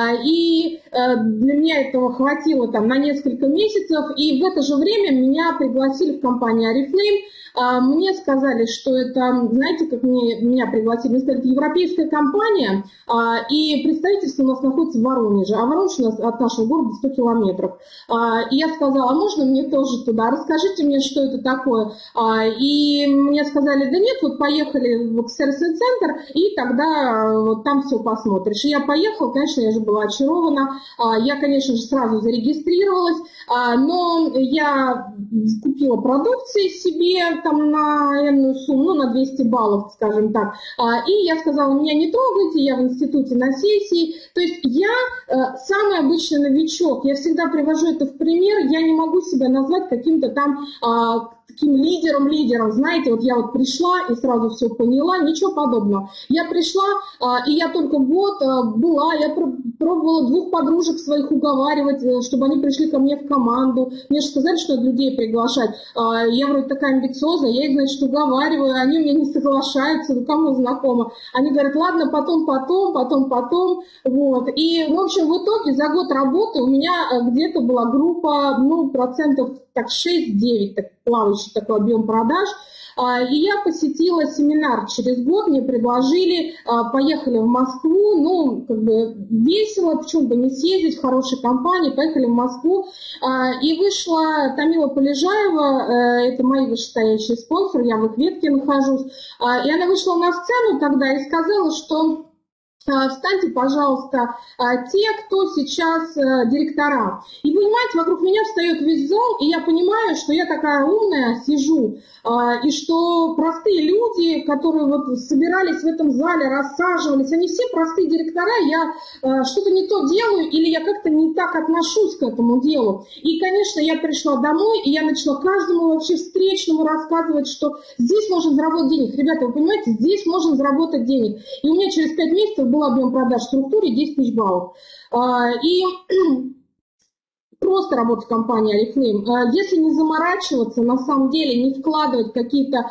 и для меня этого хватило там на несколько месяцев, и в это же время меня пригласили в компанию Oriflame. Мне сказали, что это, знаете, как меня пригласили, мне сказали, это европейская компания, и представительство у нас находится в Воронеже, а Воронеж у нас от нашего города 100 километров. И я сказала, а можно мне тоже туда, расскажите мне, что это такое. И мне сказали, да нет, вот поехали в сервисный центр, и тогда вот там все посмотришь. И я поехала, конечно, я же была очарована, я, конечно же, сразу зарегистрировалась, но я купила продукции себе, там на энную сумму, ну, на 200 баллов, скажем так. И я сказала, меня не трогайте, я в институте на сессии. То есть я самый обычный новичок. Я всегда привожу это в пример. Я не могу себя назвать каким-то там таким лидером, знаете, вот я вот пришла и сразу все поняла, ничего подобного. Я пришла, и я только год была, я пробовала 2 подружек своих уговаривать, чтобы они пришли ко мне в команду. Мне же сказали, что людей приглашать. Я вроде такая амбициозная, я их, значит, уговариваю, они у меня не соглашаются, ну кому знакомо. Они говорят, ладно, потом, вот. И, в общем, в итоге за год работы у меня где-то была группа, ну, процентов так 6-9, так, плавающий такой объем продаж. И я посетила семинар через год, мне предложили, поехали в Москву, ну, как бы весело, почему бы не съездить в хорошей компании, поехали в Москву, и вышла Тамила Полежаева, это мои вышестоящие спонсоры, я в их ветке нахожусь, и она вышла на сцену тогда и сказала, что встаньте, пожалуйста, те, кто сейчас директора. И, понимаете, вокруг меня встает весь зал, и я понимаю, что я такая умная сижу, и что простые люди, которые вот собирались в этом зале, рассаживались, они все простые директора, я что-то не то делаю, или я как-то не так отношусь к этому делу. И, конечно, я пришла домой, и я начала каждому вообще встречному рассказывать, что здесь можно заработать денег. Ребята, вы понимаете, здесь можно заработать денег. И у меня через 5 месяцев был объем продаж в структуре 10 тысяч баллов. И просто работать в компании Oriflame. Если не заморачиваться, на самом деле, не вкладывать какие-то,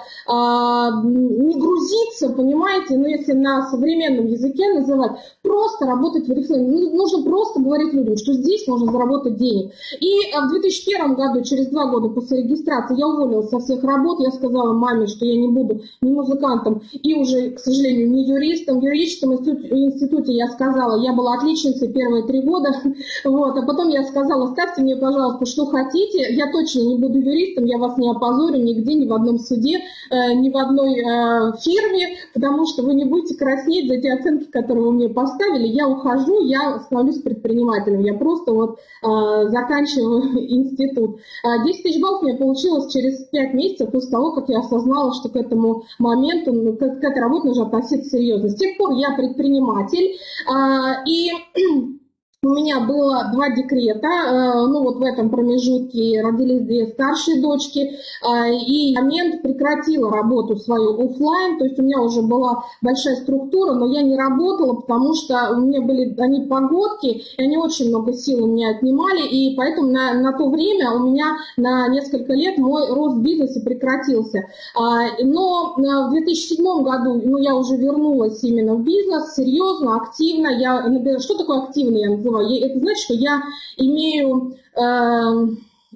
не грузиться, понимаете, ну, если на современном языке называть, просто работать в Oriflame. Нужно просто говорить людям, что здесь можно заработать денег. И в 2001 году, через 2 года после регистрации, я уволилась со всех работ. Я сказала маме, что я не буду ни музыкантом и уже, к сожалению, не юристом. В юридическом институте я сказала, я была отличницей первые 3 года, вот, а потом я сказала, ставьте мне, пожалуйста, что хотите, я точно не буду юристом, я вас не опозорю нигде, ни в одном суде, ни в одной фирме, потому что вы не будете краснеть за те оценки, которые вы мне поставили, я ухожу, я становлюсь предпринимателем, я просто вот заканчиваю институт. 10 тысяч баллов у меня получилось через 5 месяцев после того, как я осознала, что к этому моменту, к этой работе нужно относиться серьезно. С тех пор я предприниматель, и у меня было 2 декрета, ну вот в этом промежутке родились 2 старшие дочки, и в момент прекратила работу свою офлайн, то есть у меня уже была большая структура, но я не работала, потому что у меня были они погодки, и они очень много сил у меня отнимали, и поэтому на то время у меня на несколько лет мой рост бизнеса прекратился. Но в 2007 году я уже вернулась именно в бизнес, серьезно, активно. Что такое активно, я называю? Это значит, что я имею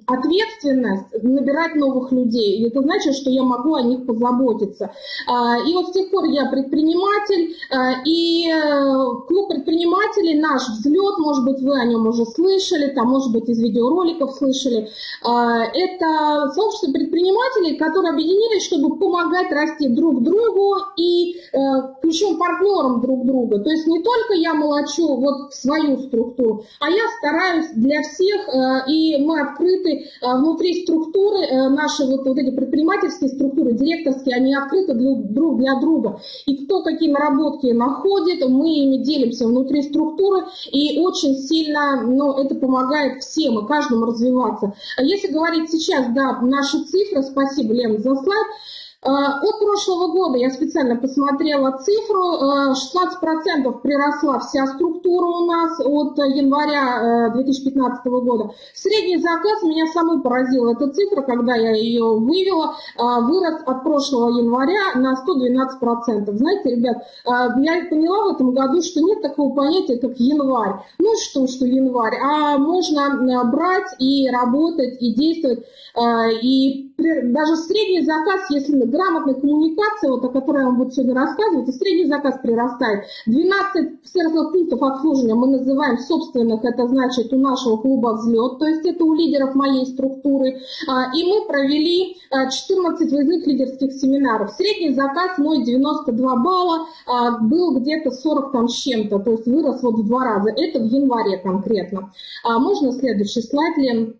ответственность набирать новых людей. И это значит, что я могу о них позаботиться. И вот с тех пор я предприниматель, и клуб предпринимателей «Наш взлет», может быть, вы о нем уже слышали, там, может быть, из видеороликов слышали. Это сообщество предпринимателей, которые объединились, чтобы помогать расти друг другу и ключевым партнерам друг друга. То есть не только я молочу вот свою структуру, а я стараюсь для всех, и мы открыты внутри структуры, наши вот эти предпринимательские структуры, директорские, они открыты друг для друга. И кто какие наработки находит, мы ими делимся внутри структуры, и очень сильно, это помогает всем и каждому развиваться. А если говорить сейчас, да, наши цифры, спасибо, Лена, за слайд. От прошлого года я специально посмотрела цифру, 16% приросла вся структура у нас от января 2015 года. Средний заказ меня самой поразила эта цифра, когда я ее вывела, вырос от прошлого января на 112%. Знаете, ребят, я поняла в этом году, что нет такого понятия, как январь. Ну что январь, а можно брать и работать, и действовать, и даже средний заказ, если грамотная коммуникация, вот о которой я вам буду сегодня рассказывать, и средний заказ прирастает. 12 сервисных пунктов обслуживания мы называем собственных, это значит у нашего клуба «Взлет», то есть это у лидеров моей структуры. И мы провели 14 выездных лидерских семинаров. Средний заказ мой 92 балла, был где-то 40 там с чем-то, то есть вырос вот в 2 раза. Это в январе конкретно. Можно следующий слайд, Лен?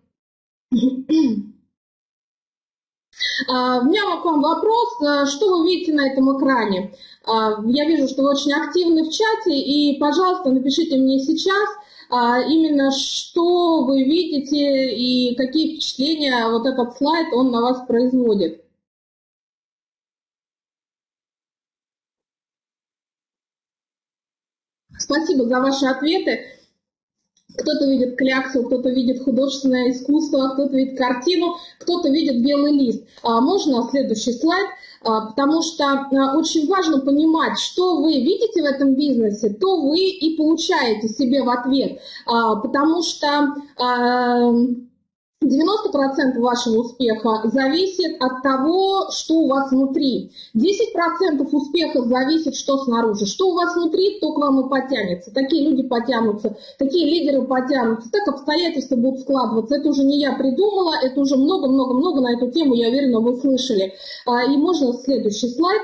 У меня к вам вопрос, что вы видите на этом экране? Я вижу, что вы очень активны в чате, и, пожалуйста, напишите мне сейчас именно, что вы видите и какие впечатления вот этот слайд, он на вас производит. Спасибо за ваши ответы. Кто-то видит кляксу, кто-то видит художественное искусство, кто-то видит картину, кто-то видит белый лист. Можно следующий слайд? Потому что очень важно понимать, что вы видите в этом бизнесе, то вы и получаете себе в ответ. Потому что 90% вашего успеха зависит от того, что у вас внутри. 10% успеха зависит, что снаружи. Что у вас внутри, то к вам и потянется. Такие люди потянутся, такие лидеры потянутся, так обстоятельства будут складываться. Это уже не я придумала, это уже много-много-много на эту тему, я уверена, вы слышали. И можно следующий слайд.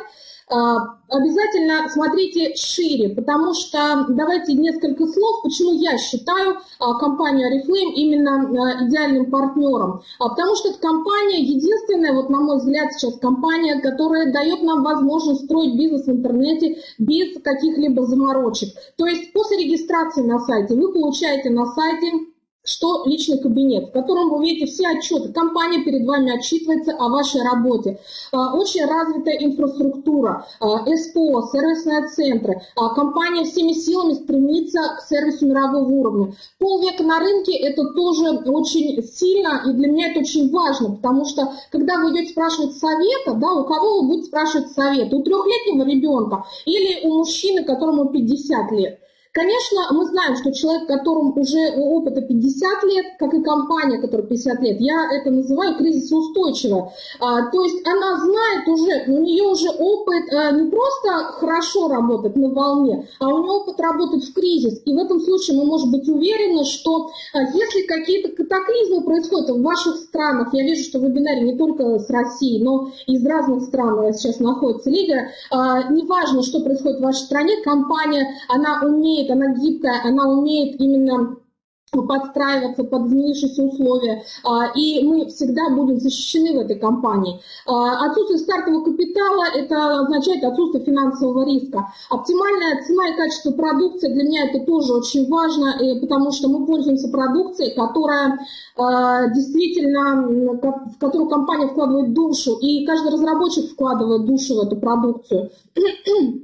Обязательно смотрите шире, потому что давайте несколько слов, почему я считаю компанию Oriflame именно идеальным партнером. Потому что эта компания единственная, вот на мой взгляд, сейчас компания, которая дает нам возможность строить бизнес в интернете без каких-либо заморочек. То есть после регистрации на сайте вы получаете на сайте что личный кабинет, в котором вы видите все отчеты. Компания перед вами отчитывается о вашей работе. Очень развитая инфраструктура, СПО, сервисные центры. Компания всеми силами стремится к сервису мирового уровня. Полвека на рынке — это тоже очень сильно, и для меня это очень важно, потому что, когда вы идете спрашивать совета, да, у кого вы будете спрашивать совет? У 3-летнего ребенка или у мужчины, которому 50 лет? Конечно, мы знаем, что человек, которому уже опыта 50 лет, как и компания, которая 50 лет, я это называю кризисоустойчивая. То есть она знает уже, у нее уже опыт не просто хорошо работать на волне, а у нее опыт работать в кризис. И в этом случае мы можем быть уверены, что если какие-то катаклизмы происходят в ваших странах, я вижу, что в вебинаре не только с России, но и из разных стран сейчас находятся лидеры, неважно, что происходит в вашей стране, компания, она умеет, она гибкая, она умеет именно подстраиваться под изменившиеся условия, и мы всегда будем защищены в этой компании. Отсутствие стартового капитала – это означает отсутствие финансового риска. Оптимальная цена и качество продукции для меня это тоже очень важно, потому что мы пользуемся продукцией, которая действительно, в которую компания вкладывает душу, и каждый разработчик вкладывает душу в эту продукцию.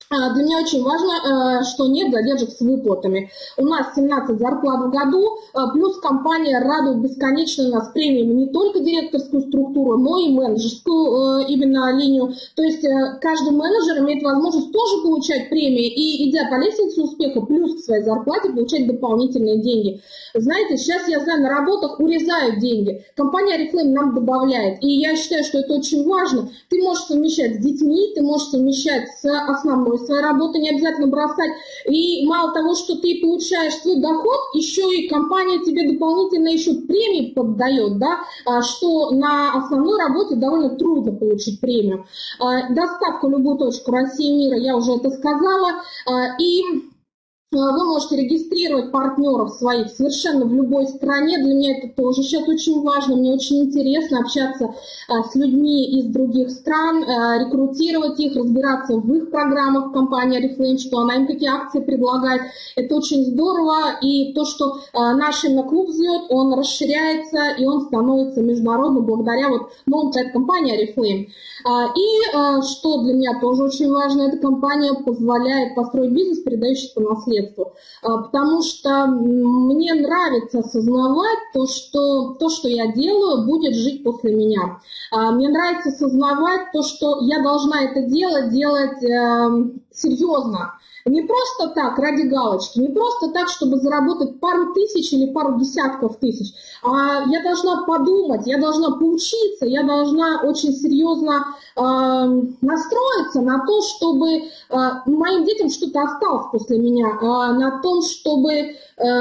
Для меня очень важно, что нет задержек с выплатами. У нас 17 зарплат в году, плюс компания радует бесконечно нас премиями не только директорскую структуру, но и менеджерскую именно линию. То есть каждый менеджер имеет возможность тоже получать премии и, идя по лестнице успеха, плюс к своей зарплате получать дополнительные деньги. Знаете, сейчас я знаю, на работах урезают деньги. Компания Oriflame нам добавляет. И я считаю, что это очень важно. Ты можешь совмещать с детьми, ты можешь совмещать с основной своей работы, не обязательно бросать. И мало того, что ты получаешь свой доход, еще и компания тебе дополнительно еще премии поддает, да, что на основной работе довольно трудно получить премию. Доставка в любую точку России и мира, я уже это сказала. И вы можете регистрировать партнеров своих совершенно в любой стране. Для меня это тоже сейчас очень важно. Мне очень интересно общаться с людьми из других стран, рекрутировать их, разбираться в их программах компании Oriflame, что она им какие акции предлагает. Это очень здорово. И то, что наш именно клуб взлет, он расширяется и он становится международным благодаря вот новому проекту компании Oriflame. И что для меня тоже очень важно, эта компания позволяет построить бизнес, передающийся по наследству. Потому что мне нравится осознавать то, что я делаю, будет жить после меня. Мне нравится осознавать то, что я должна это делать серьезно. Не просто так, ради галочки, не просто так, чтобы заработать пару тысяч или пару десятков тысяч. Я должна подумать, я должна поучиться, я должна очень серьезно настроиться на то, чтобы моим детям что-то осталось после меня, на том, чтобы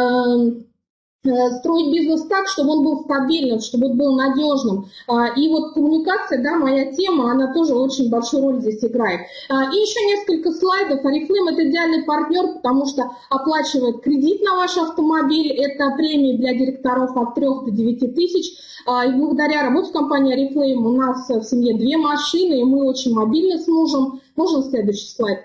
строить бизнес так, чтобы он был стабильным, чтобы он был надежным. И вот коммуникация, да, моя тема, она тоже очень большую роль здесь играет. И еще несколько слайдов. Oriflame – это идеальный партнер, потому что оплачивает кредит на ваш автомобиль. Это премии для директоров от 3 до 9 тысяч. И благодаря работе компании Oriflame у нас в семье 2 машины, и мы очень мобильны с мужем. Можно следующий слайд?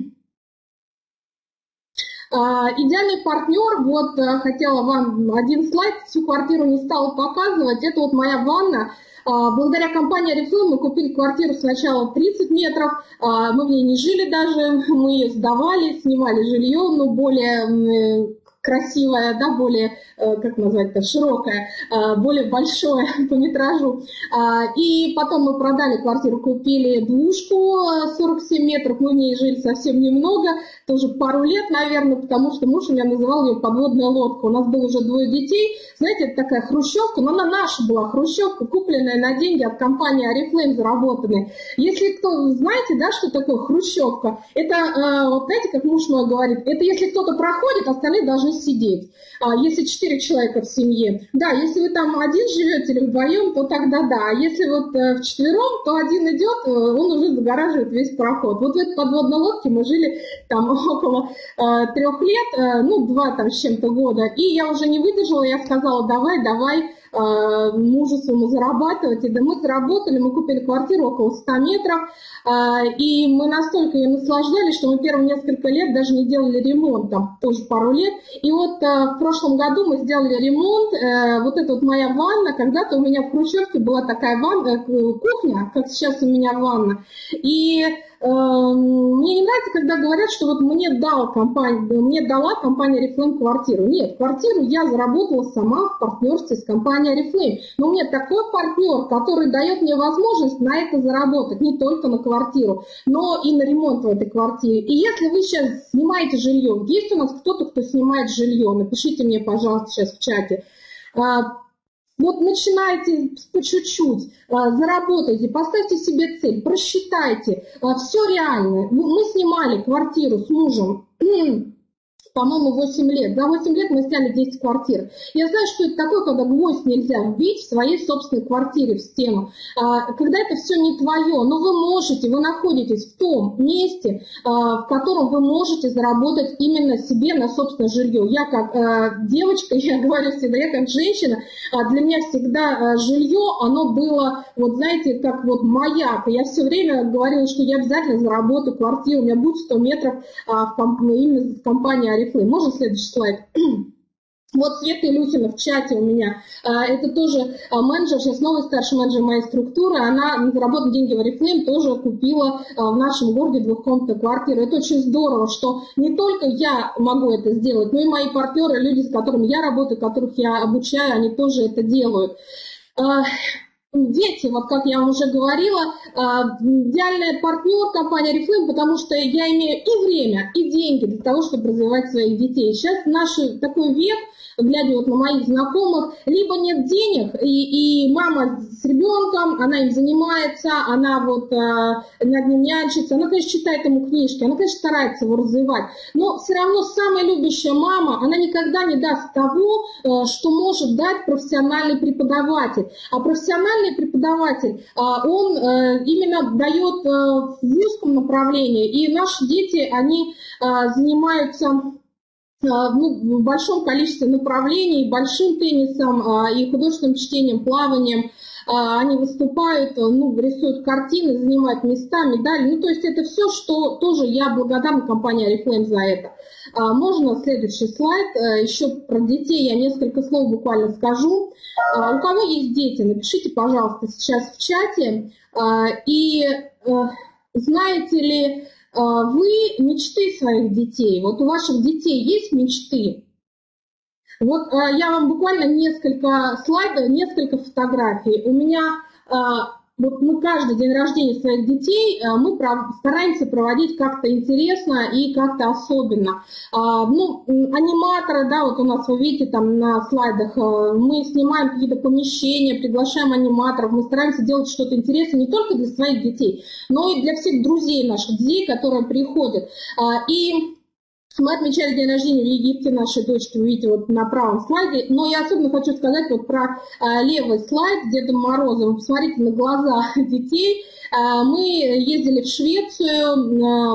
Идеальный партнер, вот хотела вам один слайд, всю квартиру не стала показывать, это вот моя ванна. Благодаря компании Oriflame мы купили квартиру сначала 30 метров, мы в ней не жили даже, мы ее сдавали, снимали жилье, но более красивая, да, более, как назвать-то, широкая, более большое по метражу. И потом мы продали квартиру, купили двушку 47 метров, мы в ней жили совсем немного, тоже пару лет, наверное, потому что муж у меня называл ее подводная лодка. У нас было уже 2 детей, знаете, это такая хрущевка, но она наша была хрущевка, купленная на деньги от компании Oriflame, заработанные. Если кто знаете, да, что такое хрущевка, это, вот знаете, как муж мой говорит, это если кто-то проходит, остальные должны сидеть. Если 4 человека в семье. Да, если вы там один живете или вдвоем, то тогда да. А если вот вчетвером, то один идет, он уже загораживает весь проход. Вот в этой подводной лодке мы жили там около 3 лет, 2 там с чем-то года. И я уже не выдержала, я сказала, давай мужу своему зарабатывать. И да, мы заработали, мы купили квартиру около 100 метров, и мы настолько ее наслаждались, что мы первые несколько лет даже не делали ремонт, там тоже пару лет. И вот в прошлом году мы сделали ремонт, вот это вот моя ванна, когда-то у меня в хрущевке была такая кухня, как сейчас у меня ванна. И мне не нравится, когда говорят, что вот мне дала компания Oriflame квартиру. Нет, квартиру я заработала сама в партнерстве с компанией Oriflame. Но у меня такой партнер, который дает мне возможность на это заработать, не только на квартиру, но и на ремонт в этой квартире. И если вы сейчас снимаете жилье, есть у нас кто-то, кто снимает жилье, напишите мне, пожалуйста, сейчас в чате. Вот начинайте по чуть-чуть, заработайте, поставьте себе цель, просчитайте, все реально. Мы снимали квартиру с мужем, по-моему, 8 лет. За 8 лет мы сняли 10 квартир. Я знаю, что это такое, когда гвоздь нельзя вбить в своей собственной квартире в стену. Когда это все не твое, но вы находитесь в том месте, в котором вы можете заработать именно себе на собственное жилье. Я как девочка, я говорю всегда, я как женщина, для меня всегда жилье, оно было, вот знаете, как вот маяк. Я все время говорила, что я обязательно заработаю квартиру, у меня будет 100 метров именно в компании Oriflame. Можно следующий слайд? Вот Света Илюхина в чате у меня, это тоже менеджер, сейчас новый старший менеджер моей структуры, она на заработанные деньги в Oriflame тоже купила в нашем городе двухкомнатную квартиру. Это очень здорово, что не только я могу это сделать, но и мои партнеры, люди, с которыми я работаю, которых я обучаю, они тоже это делают. Дети, вот как я вам уже говорила, идеальный партнер компании Oriflame, потому что я имею и время, и деньги для того, чтобы развивать своих детей. Сейчас наш такой век, глядя вот на моих знакомых, либо нет денег, и мама с ребенком, она им занимается, она вот над ним нянчится, она, конечно, читает ему книжки, она, конечно, старается его развивать, но все равно самая любящая мама, она никогда не даст того, что может дать профессиональный преподаватель. А профессиональный преподаватель, он именно дает в узком направлении, и наши дети, они занимаются в большом количестве направлений, большим теннисом и художественным чтением, плаванием. Они выступают, рисуют картины, занимают места, медали. То есть это все, что тоже я благодарна компании Oriflame за это. Можно следующий слайд. Еще про детей я несколько слов буквально скажу. У кого есть дети, напишите, пожалуйста, сейчас в чате. И знаете ли вы мечты своих детей? Вот у ваших детей есть мечты? Вот я вам буквально несколько слайдов, несколько фотографий. У меня, вот мы каждый день рождения своих детей мы стараемся проводить как-то интересно и как-то особенно. Аниматоры, да, вот у нас вы видите там на слайдах, мы снимаем какие-то помещения, приглашаем аниматоров, мы стараемся делать что-то интересное не только для своих детей, но и для всех друзей наших детей, которые приходят. И мы отмечали день рождения в Египте нашей дочки, вы видите вот на правом слайде, но я особенно хочу сказать вот про левый слайд с Дедом Морозом. Посмотрите на глаза детей. Мы ездили в Швецию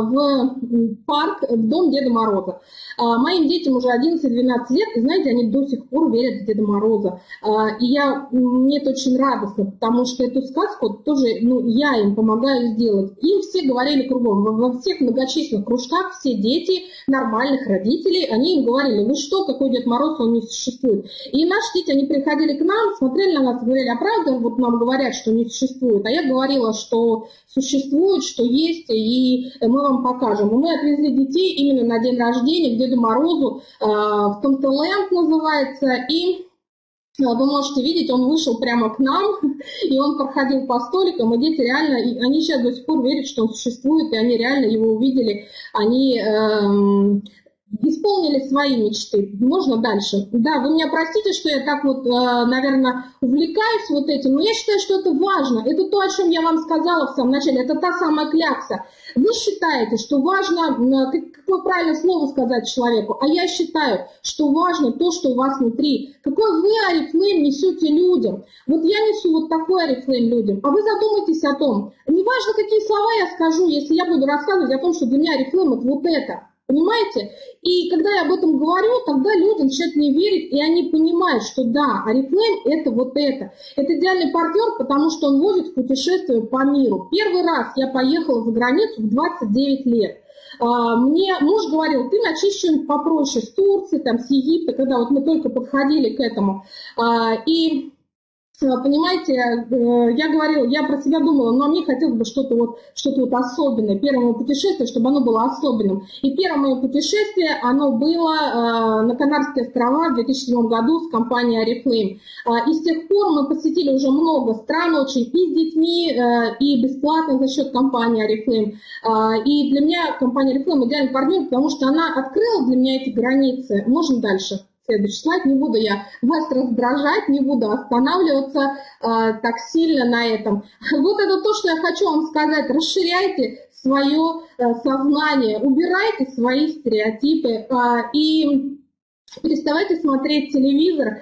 в парк, в дом Деда Мороза. Моим детям уже 11-12 лет, и знаете, они до сих пор верят в Деда Мороза. И мне это очень радостно, потому что эту сказку тоже я им помогаю сделать. Им все говорили кругом, во всех многочисленных кружках все дети нормальных родителей, они им говорили: вы что, какой Дед Мороз, он не существует. И наши дети, они приходили к нам, смотрели на нас и говорили: а правда вот нам говорят, что не существует? А я говорила, что существует, что есть, и мы вам покажем. И мы отвезли детей именно на день рождения к Деду Морозу, в Томтоленд называется, и вы можете видеть, он вышел прямо к нам, и он проходил по столикам, и дети реально, они сейчас до сих пор верят, что он существует, и они реально его увидели, они исполнили свои мечты. Можно дальше? Да, вы меня простите, что я так вот, наверное, увлекаюсь вот этим, но я считаю, что это важно. Это то, о чем я вам сказала в самом начале, это та самая клякса. Вы считаете, что важно, какое правильное слово сказать человеку, а я считаю, что важно то, что у вас внутри. Какой вы Oriflame несете людям. Вот я несу вот такой Oriflame людям, а вы задумайтесь о том, неважно, какие слова я скажу, если я буду рассказывать о том, что для меня Oriflame это вот это. Понимаете? И когда я об этом говорю, тогда люди начинают мне верить, и они понимают, что да, Oriflame это вот это. Это идеальный партнер, потому что он возит в путешествие по миру. Первый раз я поехала за границу в 29 лет. Мне муж говорил: ты начни с что-нибудь попроще, с Турции, там, с Египта, когда вот мы только подходили к этому. И понимаете, я говорила, я про себя думала, но мне хотелось бы что-то вот особенное. Первое мое путешествие, чтобы оно было особенным. И первое мое путешествие, оно было на Канарские острова в 2007 году с компанией Oriflame. И с тех пор мы посетили уже много стран очень, и с детьми, и бесплатно за счет компании Oriflame. И для меня компания Oriflame идеальный партнер, потому что она открыла для меня эти границы. Можно дальше? Следующий слайд. Не буду я вас раздражать, не буду останавливаться так сильно на этом. Вот это то, что я хочу вам сказать. Расширяйте свое сознание, убирайте свои стереотипы и переставайте смотреть телевизор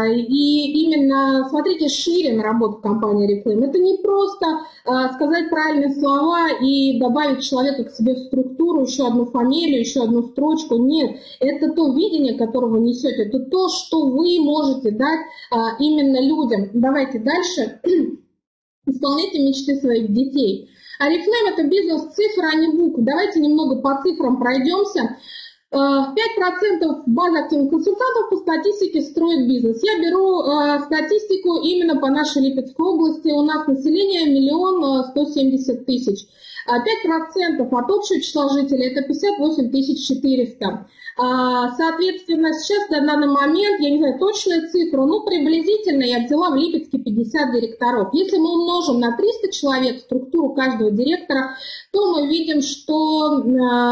и именно смотрите шире на работу компании Oriflame. Это не просто сказать правильные слова и добавить человека к себе в структуру, еще одну фамилию, еще одну строчку. Нет, это то видение, которое вы несете, это то, что вы можете дать именно людям. Давайте дальше. Исполняйте мечты своих детей. Oriflame – это бизнес цифр, а не букв. Давайте немного по цифрам пройдемся. 5% базы активных консультантов по статистике строит бизнес. Я беру статистику именно по нашей Липецкой области. У нас население 1 170 000. 5% от общего числа жителей – это 58 400. Соответственно, сейчас на данный момент, я не знаю точную цифру, но приблизительно я взяла в Липецке 50 директоров. Если мы умножим на 300 человек структуру каждого директора, то мы видим, что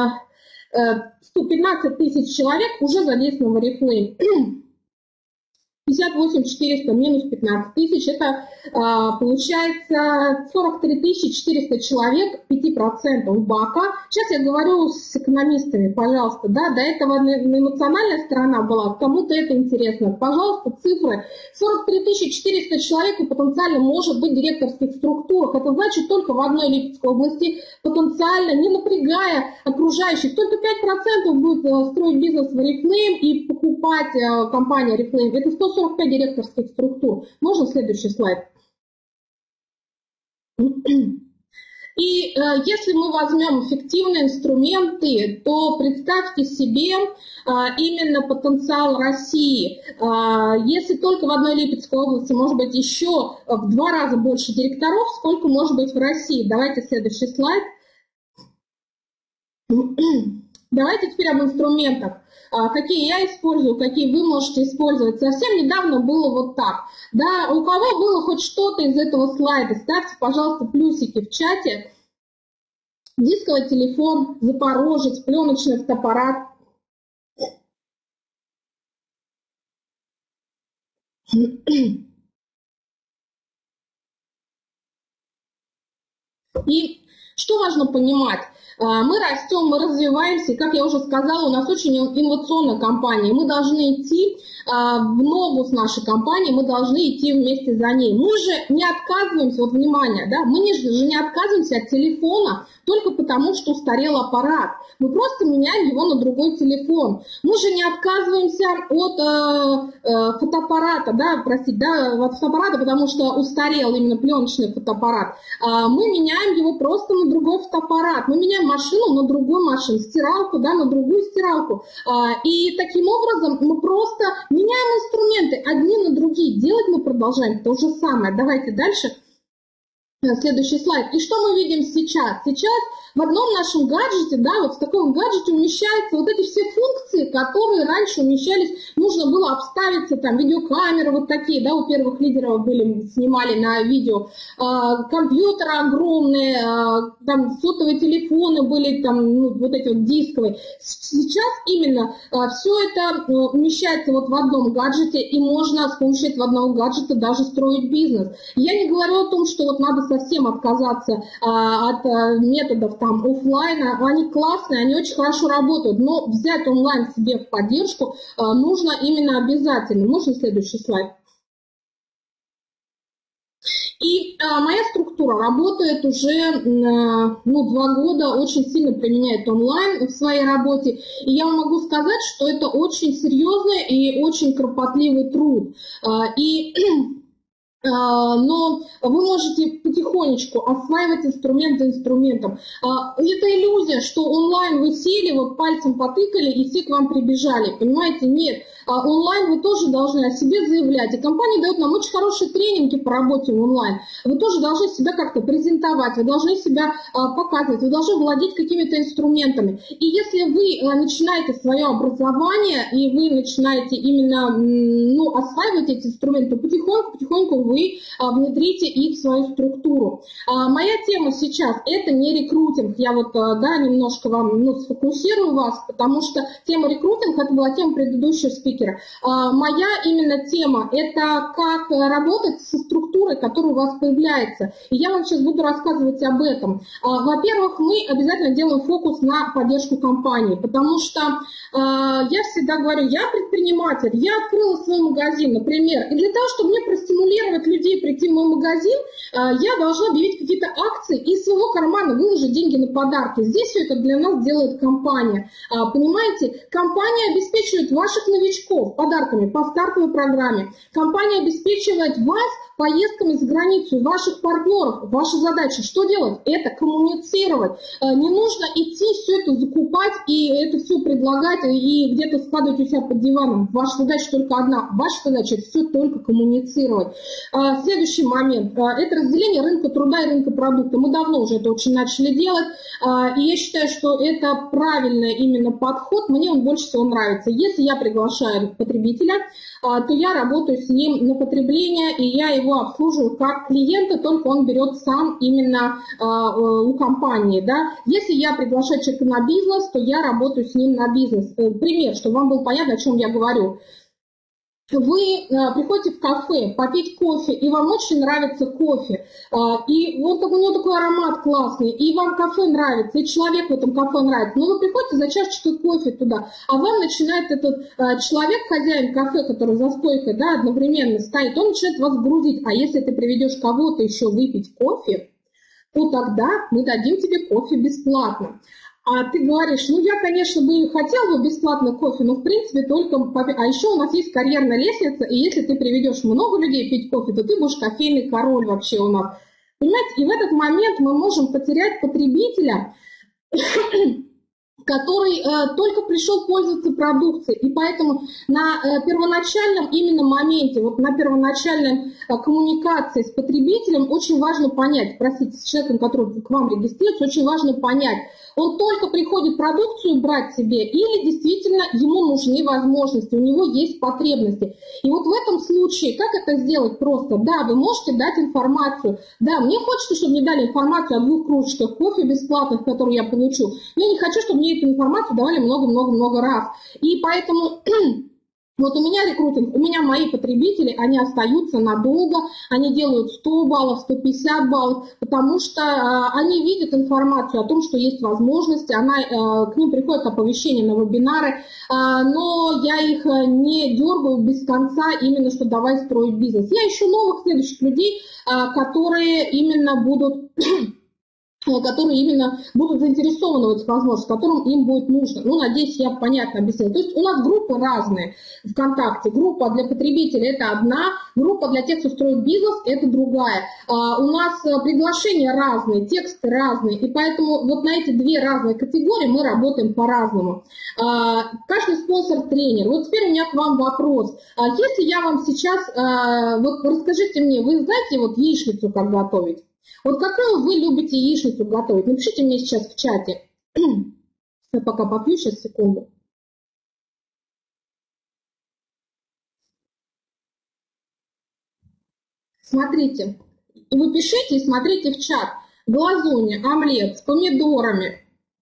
115 000 человек уже задействованы в Oriflame. 58 400 минус 15 000, это получается 43 400 человек, 5% БАКа. Сейчас я говорю с экономистами, пожалуйста, да, до этого эмоциональная сторона была, кому-то это интересно. Пожалуйста, цифры. 43 400 человек и потенциально может быть в директорских структурах. Это значит только в одной Липецкой области потенциально, не напрягая окружающих. Только 5% будет строить бизнес в Oriflame и покупать компанию Oriflame. Это 145 директорских структур. Можно следующий слайд? И если мы возьмем эффективные инструменты, то представьте себе именно потенциал России. Если только в одной Липецкой области может быть еще в 2 раза больше директоров, сколько может быть в России? Давайте следующий слайд. Давайте теперь об инструментах. Какие я использую, какие вы можете использовать. Совсем недавно было вот так. Да, у кого было хоть что-то из этого слайда, ставьте, пожалуйста, плюсики в чате. Дисковый телефон, Запорожец, пленочный фотоаппарат. И что важно понимать? Мы растем, мы развиваемся, и, как я уже сказала, у нас очень инновационная компания. Мы должны идти в ногу с нашей компанией, мы должны идти вместе за ней. Мы же не отказываемся, вот внимание, да, мы же не отказываемся от телефона только потому, что устарел аппарат. Мы просто меняем его на другой телефон. Мы же не отказываемся от фотоаппарата, да, от фотоаппарата, потому что устарел именно пленочный фотоаппарат. Мы меняем его просто на другой фотоаппарат. Мы меняем машину на другую машину, стиралку, да, на другую стиралку. И таким образом мы просто меняем инструменты одни на другие. Делать мы продолжаем то же самое. Давайте дальше. Следующий слайд. И что мы видим сейчас? Сейчас в одном нашем гаджете, да, вот в таком гаджете умещаются вот эти все функции, которые раньше умещались, нужно было обставиться, там, видеокамеры вот такие, да, у первых лидеров были, снимали на видео, компьютеры огромные, там, сотовые телефоны были, там, ну, вот эти вот дисковые. Сейчас именно все это умещается вот в одном гаджете, и можно с помощью этого одного гаджета даже строить бизнес. Я не говорю о том, что вот надо совсем отказаться от методов там офлайна. Они классные, они очень хорошо работают, но взять онлайн себе в поддержку нужно именно обязательно. Можно следующий слайд? И моя структура работает уже 2 года, очень сильно применяет онлайн в своей работе. И я вам могу сказать, что это очень серьезный и очень кропотливый труд. Но вы можете потихонечку осваивать инструмент за инструментом. Это иллюзия, что онлайн вы сели, вот пальцем потыкали и все к вам прибежали. Понимаете? Нет. Онлайн вы тоже должны о себе заявлять. И компания дает нам очень хорошие тренинги по работе в онлайн. Вы тоже должны себя как-то презентовать, вы должны себя показывать, вы должны владеть какими-то инструментами. И если вы начинаете свое образование, и вы начинаете именно осваивать эти инструменты, то потихоньку вы внедрите их в свою структуру. Моя тема сейчас – это не рекрутинг. Я вот немножко вам сфокусирую вас, потому что тема рекрутинг – это была тема предыдущего спикера. Моя именно тема – это как работать со структурой, которая у вас появляется. И я вам сейчас буду рассказывать об этом. Во-первых, мы обязательно делаем фокус на поддержку компании, потому что я всегда говорю, я предприниматель, я открыла свой магазин, например, и для того, чтобы мне простимулировать заставит людей прийти в мой магазин, я должна объявить какие-то акции и из своего кармана выложить деньги на подарки. Здесь все это для нас делает компания. Понимаете, компания обеспечивает ваших новичков подарками по стартовой программе. Компания обеспечивает вас поездками за границу, ваших партнеров. Ваша задача что делать? Это коммуницировать. Не нужно идти все это закупать и это все предлагать и где-то складывать у себя под диваном. Ваша задача только одна. Ваша задача это все только коммуницировать. Следующий момент. Это разделение рынка труда и рынка продукта. Мы давно уже это очень начали делать. И я считаю, что это правильный именно подход. Мне он больше всего нравится. Если я приглашаю потребителя, то я работаю с ним на потребление, и я его обслуживаю как клиента, только он берет сам именно у компании. Да? Если я приглашаю человека на бизнес, то я работаю с ним на бизнес. Пример, чтобы вам было понятно, о чем я говорю. Вы приходите в кафе попить кофе, и вам очень нравится кофе, и вот у него такой аромат классный, и вам кафе нравится, и человек в этом кафе нравится, но вы приходите за чашечкой кофе туда, а вам начинает этот человек, хозяин кафе, который за стойкой, да, одновременно стоит, он начинает вас грузить, а если ты приведешь кого-то еще выпить кофе, то тогда мы дадим тебе кофе бесплатно. А ты говоришь, ну я, конечно, бы хотел бы бесплатно кофе, но в принципе только... А еще у нас есть карьерная лестница, и если ты приведешь много людей пить кофе, то ты будешь кофейный король вообще у нас. Понимаете, и в этот момент мы можем потерять потребителя, который только пришел пользоваться продукцией. И поэтому на первоначальном именно моменте, вот на первоначальной коммуникации с потребителем очень важно понять, простите, с человеком, который к вам регистрируется, очень важно понять, он только приходит продукцию брать себе или действительно ему нужны возможности, у него есть потребности. И вот в этом случае, как это сделать просто? Да, вы можете дать информацию. Да, мне хочется, чтобы мне дали информацию о 2 кружечках кофе бесплатных, которые я получу. Но я не хочу, чтобы мне эту информацию давали много-много-много раз. И поэтому... Вот у меня рекрутинг, у меня мои потребители, они остаются надолго, они делают 100 баллов, 150 баллов, потому что они видят информацию о том, что есть возможности, к ним приходит оповещение на вебинары, но я их не дергаю без конца, именно что давай строить бизнес. Я ищу новых следующих людей, которые именно будут заинтересованы в этих возможностях, которым им будет нужно. Ну, надеюсь, я понятно объяснила. То есть у нас группы разные ВКонтакте. Группа для потребителей – это одна, группа для тех, кто строит бизнес – это другая. У нас приглашения разные, тексты разные, и поэтому вот на эти 2 разные категории мы работаем по-разному. Каждый спонсор – тренер. Вот теперь у меня к вам вопрос. Если я вам сейчас, вот расскажите мне, вы знаете вот яичницу как готовить? Вот какую вы любите яичницу готовить? Напишите мне сейчас в чате. Я пока попью, сейчас, секунду. Смотрите. Вы пишите и смотрите в чат. Глазунья, омлет с помидорами,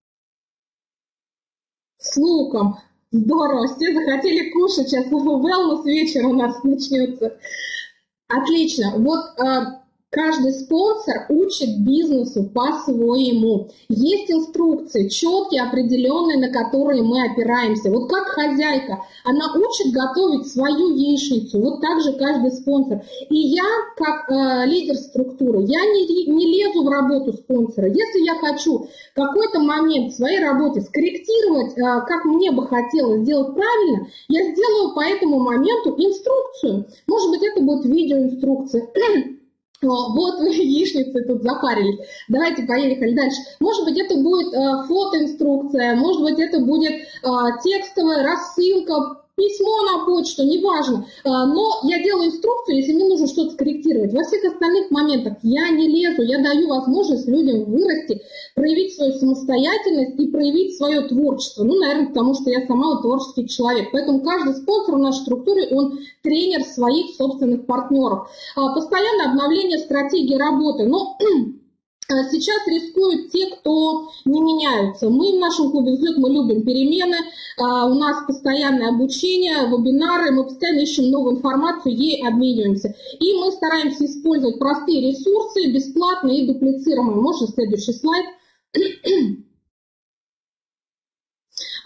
с луком. Здорово, все захотели кушать. Сейчас wellness вечер у нас начнется. Отлично. Вот... Каждый спонсор учит бизнесу по-своему. Есть инструкции, четкие, определенные, на которые мы опираемся. Вот как хозяйка, она учит готовить свою яичницу. Вот так же каждый спонсор. И я, как лидер структуры, я не лезу в работу спонсора. Если я хочу в какой-то момент в своей работе скорректировать, как мне бы хотелось сделать правильно, я сделаю по этому моменту инструкцию. Может быть, это будет видеоинструкция. Вот вы яичницы тут запарились. Давайте поехали дальше. Может быть, это будет фотоинструкция, может быть, это будет текстовая рассылка, письмо на почту, неважно. Но я делаю инструкцию, если мне нужно что-то скорректировать. Во всех остальных моментах я не лезу, я даю возможность людям вырасти, проявить свою самостоятельность и проявить свое творчество. Ну, наверное, потому что я сама творческий человек. Поэтому каждый спонсор в нашей структуре, он тренер своих собственных партнеров. Постоянное обновление стратегии работы. Но сейчас рискуют те, кто не меняются. Мы в нашем клубе «Взлет», мы любим перемены, у нас постоянное обучение, вебинары, мы постоянно ищем новую информацию, ей обмениваемся. И мы стараемся использовать простые ресурсы, бесплатные и дуплицируемые. Можно следующий слайд.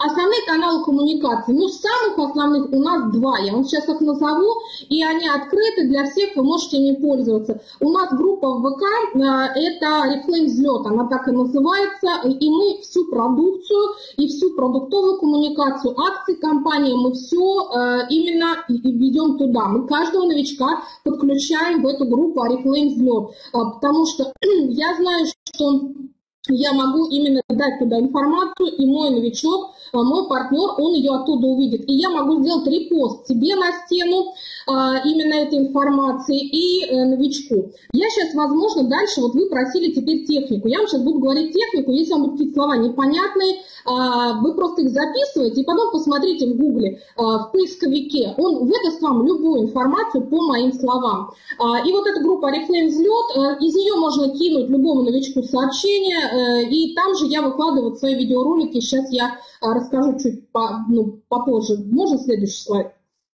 Основные каналы коммуникации, ну, самых основных у нас два, я вам сейчас их назову, и они открыты для всех, вы можете ими пользоваться. У нас группа в ВК, это Oriflame взлет, она так и называется, и мы всю продукцию и всю продуктовую коммуникацию, акции компании, мы все именно ведем туда. Мы каждого новичка подключаем в эту группу Oriflame взлет, потому что я знаю, что я могу именно дать туда информацию, и мой новичок, мой партнер, он ее оттуда увидит. И я могу сделать репост себе на стену именно этой информации и новичку. Я сейчас, возможно, дальше, вот вы просили теперь технику. Я вам сейчас буду говорить технику, если вам будут какие-то слова непонятные, вы просто их записываете и потом посмотрите в Гугле, в поисковике. Он выдаст вам любую информацию по моим словам. И вот эта группа Oriflame взлет, из нее можно кинуть любому новичку сообщение, и там же я выкладываю свои видеоролики. Сейчас я расскажу чуть попозже. Можно следующий слайд?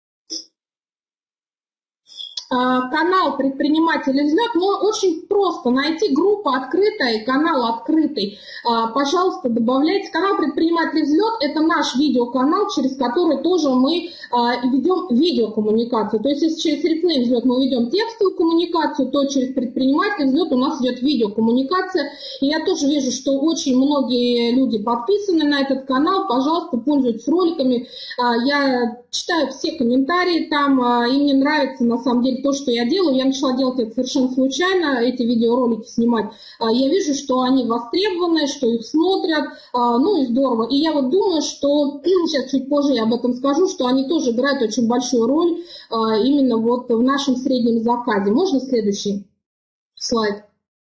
Канал предпринимателей взлет, но очень просто найти группу открытая, канал открытый. Пожалуйста, добавляйте. Канал предпринимателей взлет – это наш видеоканал, через который тоже мы ведем видеокоммуникацию. То есть, если через Oriflame взлет мы ведем текстовую коммуникацию, то через предпринимателей взлет у нас идет видеокоммуникация. И я тоже вижу, что очень многие люди подписаны на этот канал. Пожалуйста, пользуйтесь роликами. Я читаю все комментарии там, и мне нравится на самом деле то, что я делаю. Я начала делать это совершенно случайно, эти видеоролики снимать. Я вижу, что они востребованы, что их смотрят, ну и здорово. И я вот думаю, что, сейчас чуть позже я об этом скажу, что они тоже играют очень большую роль именно вот в нашем среднем заказе. Можно следующий слайд?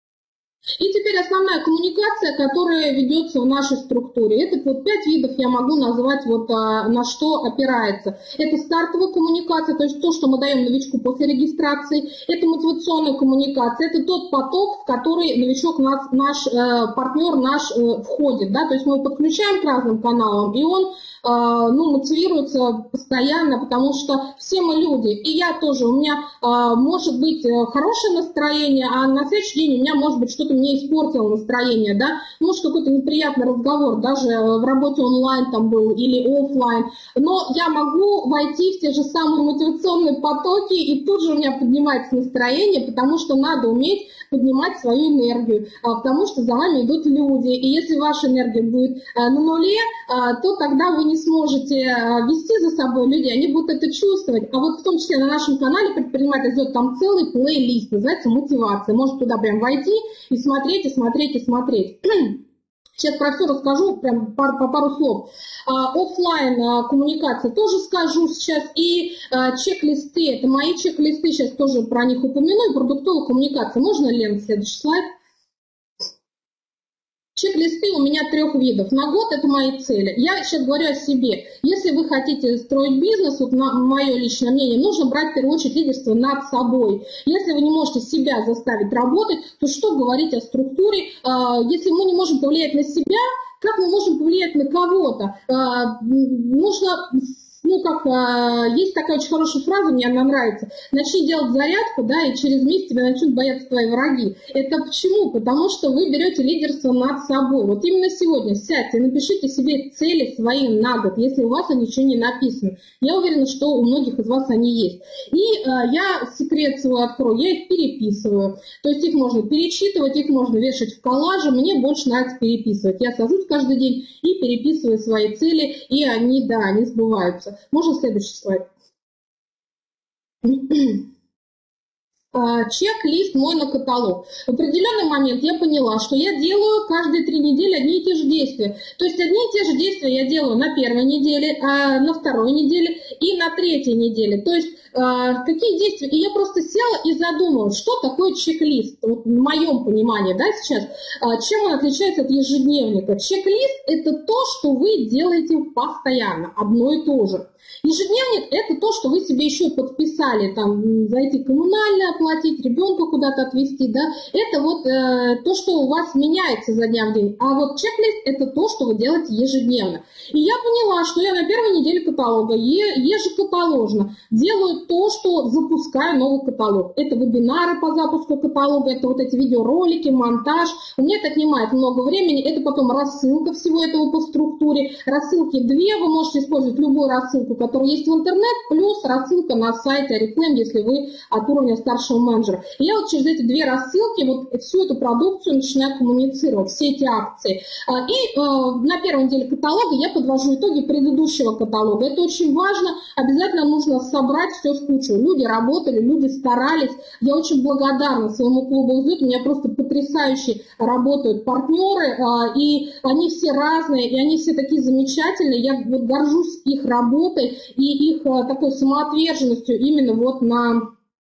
И теперь основная коммуникация, которая ведется в нашей структуре. Это вот 5 видов я могу назвать, вот на что опирается. Это стартовая коммуникация, то есть то, что мы даем новичку после регистрации. Это мотивационная коммуникация, это тот поток, в который новичок, наш партнер наш входит. Да? То есть мы его подключаем к разным каналам, и он мотивируется постоянно, потому что все мы люди. И я тоже, у меня может быть хорошее настроение, а на следующий день у меня может быть что-то мне испортило настроение, да, может какой-то неприятный разговор, даже в работе онлайн там был или офлайн, но я могу войти в те же самые мотивационные потоки, и тут же у меня поднимается настроение, потому что надо уметь поднимать свою энергию, потому что за вами идут люди, и если ваша энергия будет на нуле, то тогда вы не сможете вести за собой людей, они будут это чувствовать. А вот в том числе на нашем канале предприниматель идет там целый плейлист, называется мотивация, может туда прям войти и смотреть, и смотреть, и смотреть. Сейчас про все расскажу, прям по пару слов. Оффлайн коммуникации тоже скажу сейчас. И чек-листы, это мои чек-листы, сейчас тоже про них упомяну. И продуктовая коммуникация. Можно, Лен, следующий слайд? Чек-листы у меня 3 видов. На год это мои цели. Я сейчас говорю о себе. Если вы хотите строить бизнес, вот мое личное мнение, нужно брать в первую очередь лидерство над собой. Если вы не можете себя заставить работать, то что говорить о структуре? Если мы не можем повлиять на себя, как мы можем повлиять на кого-то? Нужно... есть такая очень хорошая фраза, мне она нравится. Начни делать зарядку, да, и через месяц тебя начнут бояться твои враги. Это почему? Потому что вы берете лидерство над собой. Вот именно сегодня сядьте и напишите себе цели свои на год, если у вас ничего не написано. Я уверена, что у многих из вас они есть. И я секрет свой открою, я их переписываю. То есть их можно перечитывать, их можно вешать в коллаже. Мне больше нравится переписывать. Я сажусь каждый день и переписываю свои цели, и они сбываются. Можно следующий слайд? Чек-лист мой на каталог. В определенный момент я поняла, что я делаю каждые 3 недели одни и те же действия. То есть одни и те же действия я делаю на 1-й неделе, на 2-й неделе и на 3-й неделе. То есть какие действия? И я просто села и задумалась, что такое чек-лист. Вот в моем понимании, да, сейчас, чем он отличается от ежедневника. Чек-лист – это то, что вы делаете постоянно, одно и то же. Ежедневник – это то, что вы себе еще подписали, там, зайти коммунальное оплатить, ребенка куда-то отвезти, да, это вот то, что у вас меняется за дня в день. А вот чек-лист – это то, что вы делаете ежедневно. И я поняла, что я на первой неделе каталога ежекаталожно делаю то, что запускаю новый каталог. Это вебинары по запуску каталога, это вот эти видеоролики, монтаж. У меня это отнимает много времени. Это потом рассылка всего этого по структуре. Рассылки две, вы можете использовать любую рассылку, которая есть в интернет, плюс рассылка на сайте Oriflame, если вы от уровня старшего менеджера. И я вот через эти две рассылки вот всю эту продукцию начинаю коммуницировать, все эти акции. И на первой неделе каталога я подвожу итоги предыдущего каталога. Это очень важно. Обязательно нужно собрать все в кучу. Люди работали, люди старались. Я очень благодарна своему клубу «Взлет». У меня просто потрясающе работают партнеры, и они все разные, и они все такие замечательные. Я вот горжусь их работой и их такой самоотверженностью именно вот на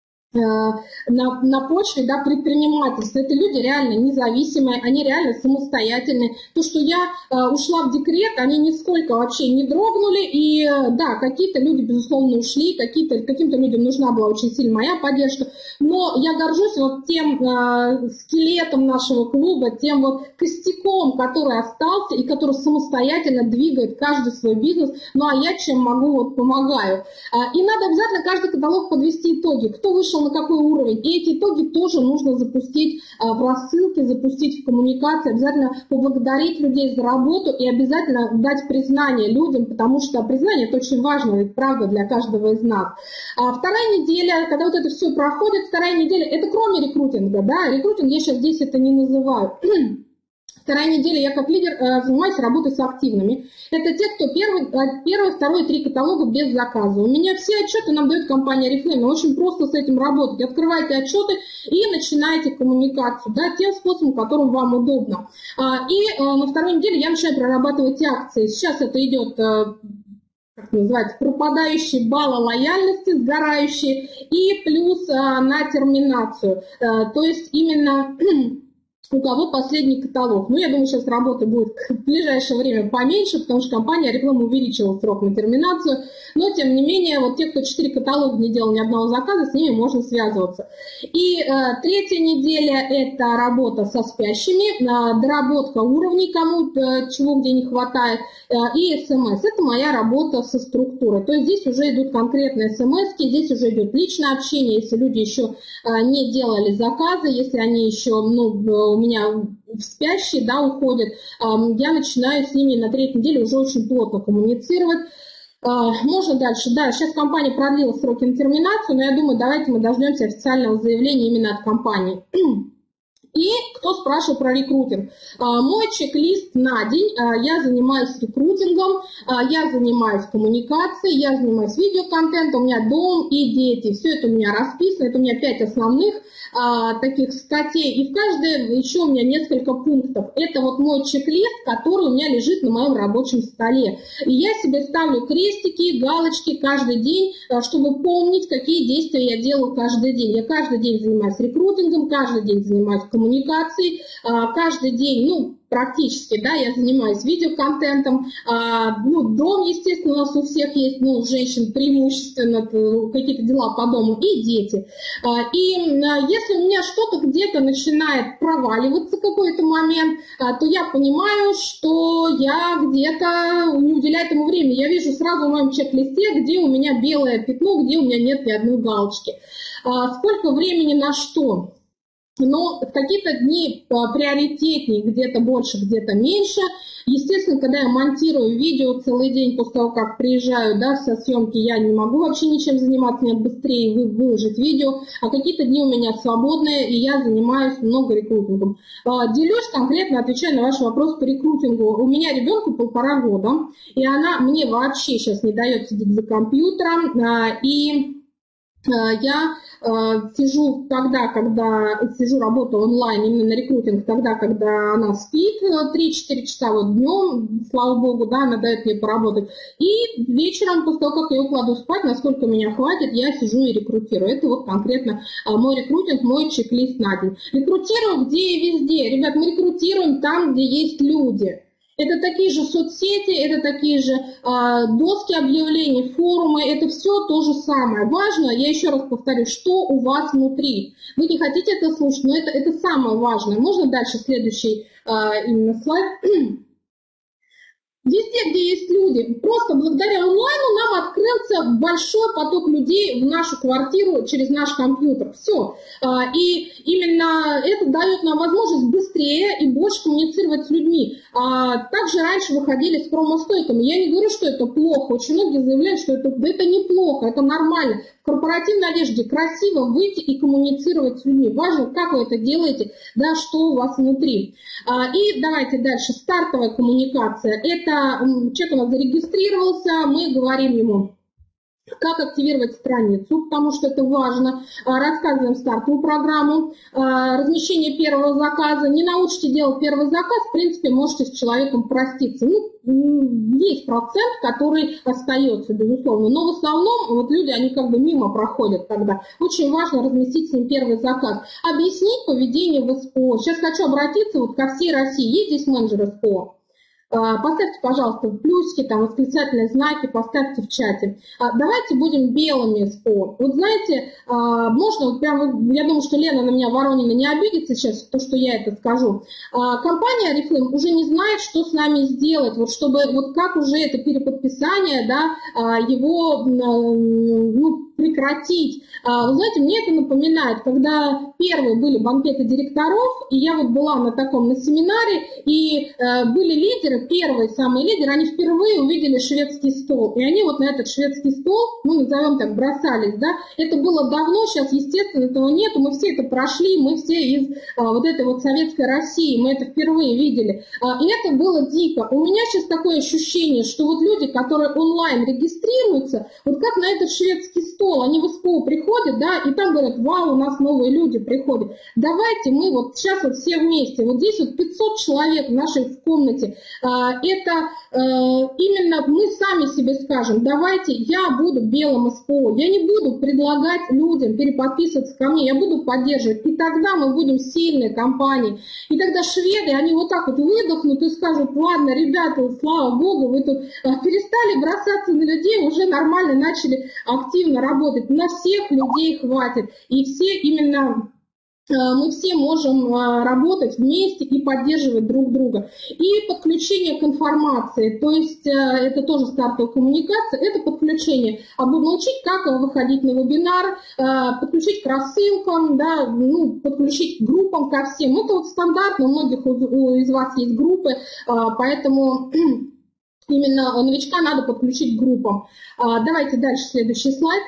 почве, да, предпринимательства. Это люди реально независимые, они реально самостоятельные. То, что я ушла в декрет, они нисколько вообще не дрогнули. И да, какие-то люди, безусловно, ушли, каким-то людям нужна была очень сильно моя поддержка. Но я горжусь вот тем скелетом нашего клуба, тем вот костяком, который остался и который самостоятельно двигает каждый свой бизнес. Ну а я чем могу, вот помогаю. И надо обязательно каждый каталог подвести итоги. Кто вышел на какой уровень. И эти итоги тоже нужно запустить в рассылке, запустить в коммуникации, обязательно поблагодарить людей за работу и обязательно дать признание людям, потому что признание – это очень важно, ведь правда, для каждого из нас. Вторая неделя, когда вот это все проходит, вторая неделя – это кроме рекрутинга, да, рекрутинг я сейчас здесь это не называю. Вторая неделя я как лидер занимаюсь работой с активными. Это те, кто первый, второй, 3 каталога без заказа. У меня все отчеты нам дает компания Oriflame. Очень просто с этим работать. Открывайте отчеты и начинаете коммуникацию, да, тем способом, которым вам удобно. И на второй неделе я начинаю прорабатывать акции. Сейчас это идет, как называется, пропадающие баллы лояльности, сгорающие, и плюс на терминацию. То есть именно у кого последний каталог. Ну, я думаю, сейчас работы будет в ближайшее время поменьше, потому что компания Oriflame увеличила срок на терминацию. Но, тем не менее, вот те, кто 4 каталога не делал ни одного заказа, с ними можно связываться. И третья неделя – это работа со спящими, доработка уровней, кому чего где не хватает, и СМС. Это моя работа со структурой. То есть здесь уже идут конкретные СМС, здесь уже идет личное общение, если люди еще не делали заказы, если они еще, у меня в спящие, да, уходят, я начинаю с ними на третьей неделе уже очень плотно коммуницировать. Можно дальше. Да, сейчас компания продлила сроки на терминацию, но я думаю, давайте мы дождемся официального заявления именно от компании. И кто спрашивал про рекрутинг? Мой чек-лист на день. Я занимаюсь рекрутингом, я занимаюсь коммуникацией, я занимаюсь видеоконтентом, у меня дом и дети. Все это у меня расписано, это у меня 5 основных таких статей. И в каждой еще у меня несколько пунктов. Это вот мой чек-лист, который у меня лежит на моем рабочем столе. И я себе ставлю крестики, галочки каждый день, чтобы помнить, какие действия я делаю каждый день. Я каждый день занимаюсь рекрутингом, каждый день занимаюсь коммуникацией, каждый день, практически, да, я занимаюсь видеоконтентом, дом, естественно, у нас у всех есть, у женщин преимущественно какие-то дела по дому, и дети. И если у меня что-то где-то начинает проваливаться в какой-то момент, то я понимаю, что я где-то не уделяю этому времени. Я вижу сразу в моем чек-листе, где у меня белое пятно, где у меня нет ни одной галочки. Сколько времени на что? Но в какие-то дни приоритетнее, где-то больше, где-то меньше. Естественно, когда я монтирую видео целый день после того, как приезжаю, да, со съемки, я не могу вообще ничем заниматься, мне быстрее выложить видео, а какие-то дни у меня свободные, и я занимаюсь много рекрутингом. Делюсь конкретно, отвечаю на ваш вопрос по рекрутингу. У меня ребенку 1,5 года, и она мне вообще сейчас не дает сидеть за компьютером, и я сижу тогда, когда работаю онлайн, именно на рекрутинг, тогда, когда она спит 3-4 часа вот днем, слава богу, да, она дает мне поработать. И вечером, после того, как я укладываю спать, насколько меня хватит, я сижу и рекрутирую. Это вот конкретно мой рекрутинг, мой чек-лист на день. Рекрутирую где и везде. Ребят, мы рекрутируем там, где есть люди. Это такие же соцсети, это такие же доски объявлений, форумы, это все то же самое. Важно, я еще раз повторю, что у вас внутри. Вы не хотите это слушать, но это самое важное. Можно дальше следующий именно слайд? Везде, где есть люди, просто благодаря онлайну нам открылся большой поток людей в нашу квартиру через наш компьютер. Все. И именно это дает нам возможность быстрее и больше коммуницировать с людьми. Также раньше выходили с промостойками. Я не говорю, что это плохо. Очень многие заявляют, что это неплохо, это нормально. В корпоративной одежде красиво выйти и коммуницировать с людьми. Важно, как вы это делаете, да, что у вас внутри. И давайте дальше. Стартовая коммуникация. Это человек у нас зарегистрировался, мы говорим ему, как активировать страницу, потому что это важно. Рассказываем стартовую программу, размещение первого заказа. Не научите делать первый заказ, в принципе, можете с человеком проститься. Есть процент, который остается, безусловно. Но в основном вот люди, они как бы мимо проходят тогда. Очень важно разместить с ним первый заказ. Объяснить поведение в СПО. Сейчас хочу обратиться вот ко всей России. Есть здесь менеджер СПО? Поставьте, пожалуйста, плюсики, там, восклицательные знаки, поставьте в чате. Давайте будем белыми СПО. Вот знаете, можно, вот прям, я думаю, что Лена на меня, Воронина, не обидится сейчас, то, что я это скажу. Компания Oriflame уже не знает, что с нами сделать, вот чтобы, вот как уже это переподписание, да, его, прекратить. Вы знаете, мне это напоминает, когда первые были банкеты директоров, и я вот была на семинаре, и были лидеры, первые самые лидеры, они впервые увидели шведский стол. И они вот на этот шведский стол, назовем так, бросались, да. Это было давно, сейчас, естественно, этого нету, мы все это прошли, мы все из вот этой вот советской России, мы это впервые видели. И это было дико. У меня сейчас такое ощущение, что вот люди, которые онлайн регистрируются, вот как на этот шведский стол, они в СПО приходят, да, и там говорят, вау, у нас новые люди приходят. Давайте мы вот сейчас вот все вместе, вот здесь вот 500 человек в нашей комнате, это именно мы сами себе скажем, давайте я буду белым СПО, я не буду предлагать людям переподписываться ко мне, я буду поддерживать, и тогда мы будем сильной компанией. И тогда шведы, они вот так вот выдохнут и скажут, ладно, ребята, слава богу, вы тут перестали бросаться на людей, уже нормально начали активно работать, на всех людей хватит, и все именно... Мы все можем работать вместе и поддерживать друг друга. И подключение к информации, то есть это тоже стартовая коммуникация, это подключение. Научить, как выходить на вебинар, подключить к рассылкам, да, подключить к группам ко всем. Это вот стандартно, у многих из вас есть группы, поэтому именно новичка надо подключить к группам. Давайте дальше, следующий слайд.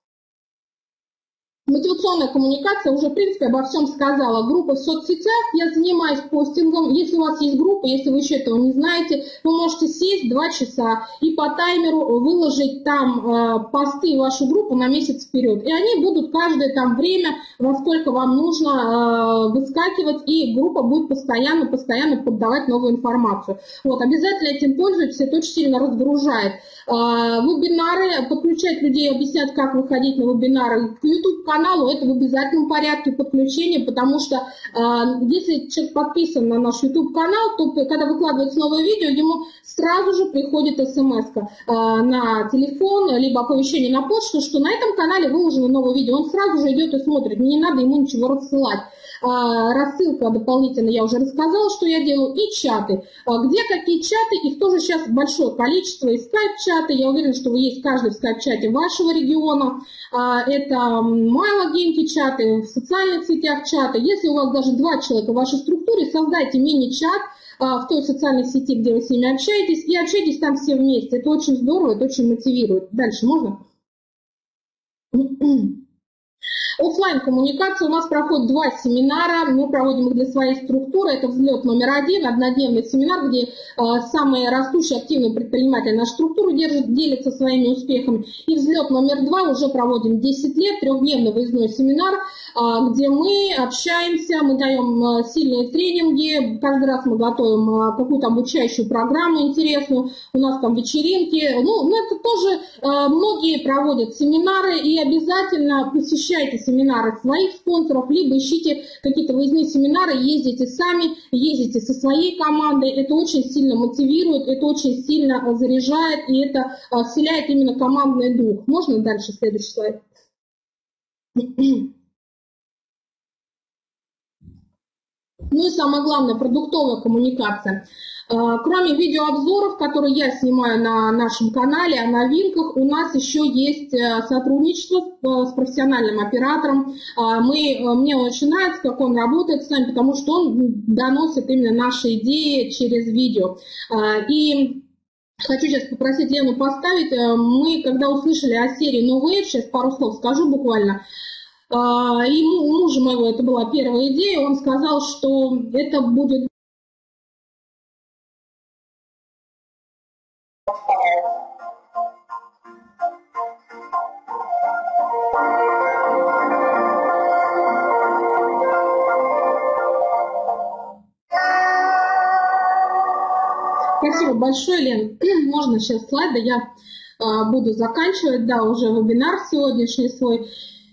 Мотивационная коммуникация, уже, в принципе, обо всем сказала. Группа в соцсетях, я занимаюсь постингом. Если у вас есть группа, если вы еще этого не знаете, вы можете сесть 2 часа и по таймеру выложить там посты в вашу группу на месяц вперед. И они будут каждое там время, во сколько вам нужно, выскакивать, и группа будет постоянно поддавать новую информацию. Вот, обязательно этим пользуйтесь, это очень сильно разгружает. Вебинары, подключать людей, объяснять, как выходить на вебинары. К YouTube-каналу это в обязательном порядке подключения, потому что если человек подписан на наш YouTube-канал, то когда выкладывается новое видео, ему сразу же приходит смс-ка на телефон, либо оповещение на почту, что на этом канале выложено новое видео. Он сразу же идет и смотрит, мне не надо ему ничего рассылать. Рассылка дополнительно, я уже рассказала, что я делаю, и чаты. Где какие чаты, их тоже сейчас большое количество, и скайп-чаты, я уверена, что вы есть каждый в скайп-чате вашего региона, это MyLogin чаты, в социальных сетях чаты. Если у вас даже 2 человека в вашей структуре, создайте мини-чат в той социальной сети, где вы с ними общаетесь, и общайтесь там все вместе. Это очень здорово, это очень мотивирует. Дальше можно? Оффлайн-коммуникация. У нас проходит 2 семинара, мы проводим их для своей структуры. Это взлет номер 1, однодневный семинар, где самые растущие активные предприниматели нашей структуры делятся своими успехами. И взлет номер 2 уже проводим 10 лет, 3-дневный выездной семинар, где мы общаемся, мы даем сильные тренинги, каждый раз мы готовим какую-то обучающую программу интересную, у нас там вечеринки, это тоже многие проводят семинары, и обязательно посещайте семинары своих спонсоров, либо ищите какие-то выездные семинары, ездите сами, ездите со своей командой. Это очень сильно мотивирует, это очень сильно заряжает, и это вселяет именно командный дух. Можно дальше следующий слайд? Ну и самое главное, продуктовая коммуникация. Кроме видеообзоров, которые я снимаю на нашем канале о новинках, у нас еще есть сотрудничество с профессиональным оператором. Мне очень нравится, как он работает с нами, потому что он доносит именно наши идеи через видео. И хочу сейчас попросить Лену поставить. Мы, когда услышали о серии No Wave, сейчас пару слов скажу буквально, и у мужа моего это была первая идея, он сказал, что это будет... Спасибо большое, Лен. Можно сейчас слайды, я буду заканчивать, да, уже вебинар сегодняшний свой.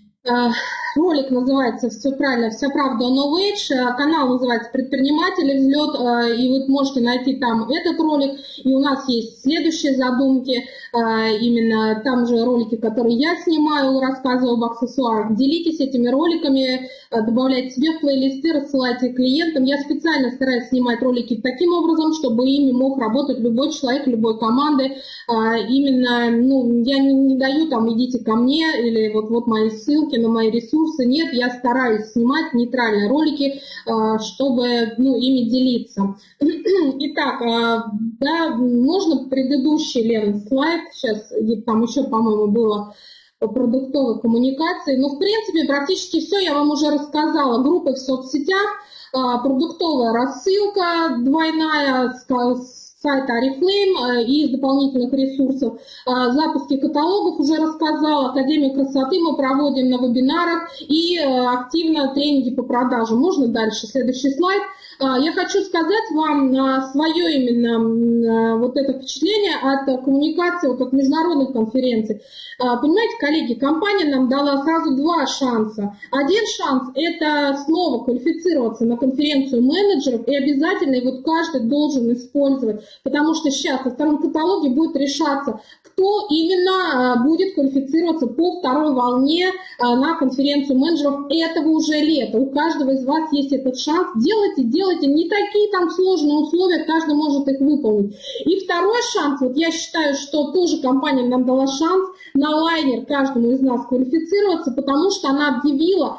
Ролик называется «Все правильно, вся правда о No Wage», канал называется «Предприниматели взлет», и вы можете найти там этот ролик, и у нас есть следующие задумки, именно там же ролики, которые я снимаю, рассказываю об аксессуарах. Делитесь этими роликами, добавляйте себе в плейлисты, рассылайте клиентам. Я специально стараюсь снимать ролики таким образом, чтобы ими мог работать любой человек, любой команды. Именно, я не даю там «идите ко мне» или вот мои ссылки на мои ресурсы. Нет, я стараюсь снимать нейтральные ролики, чтобы ими делиться. Итак, да, можно предыдущий, Лен, слайд, сейчас там еще, по-моему, было по продуктовой коммуникации, но в принципе практически все я вам уже рассказала. Группы в соцсетях, продуктовая рассылка двойная с сайта Oriflame и из дополнительных ресурсов. Запуски каталогов уже рассказала. Академию красоты мы проводим на вебинарах и активно тренинги по продажам. Можно дальше? Следующий слайд. Я хочу сказать вам свое именно вот это впечатление от коммуникации, от международных конференций. Понимаете, коллеги, компания нам дала сразу два шанса. Один шанс – это снова квалифицироваться на конференцию менеджеров, и обязательно его каждый должен использовать, потому что сейчас во втором каталоге будет решаться, кто именно будет квалифицироваться по второй волне на конференцию менеджеров этого уже лета. У каждого из вас есть этот шанс. Делайте, не такие там сложные условия, каждый может их выполнить. И второй шанс, вот я считаю, что тоже компания нам дала шанс на лайнер каждому из нас квалифицироваться, потому что она объявила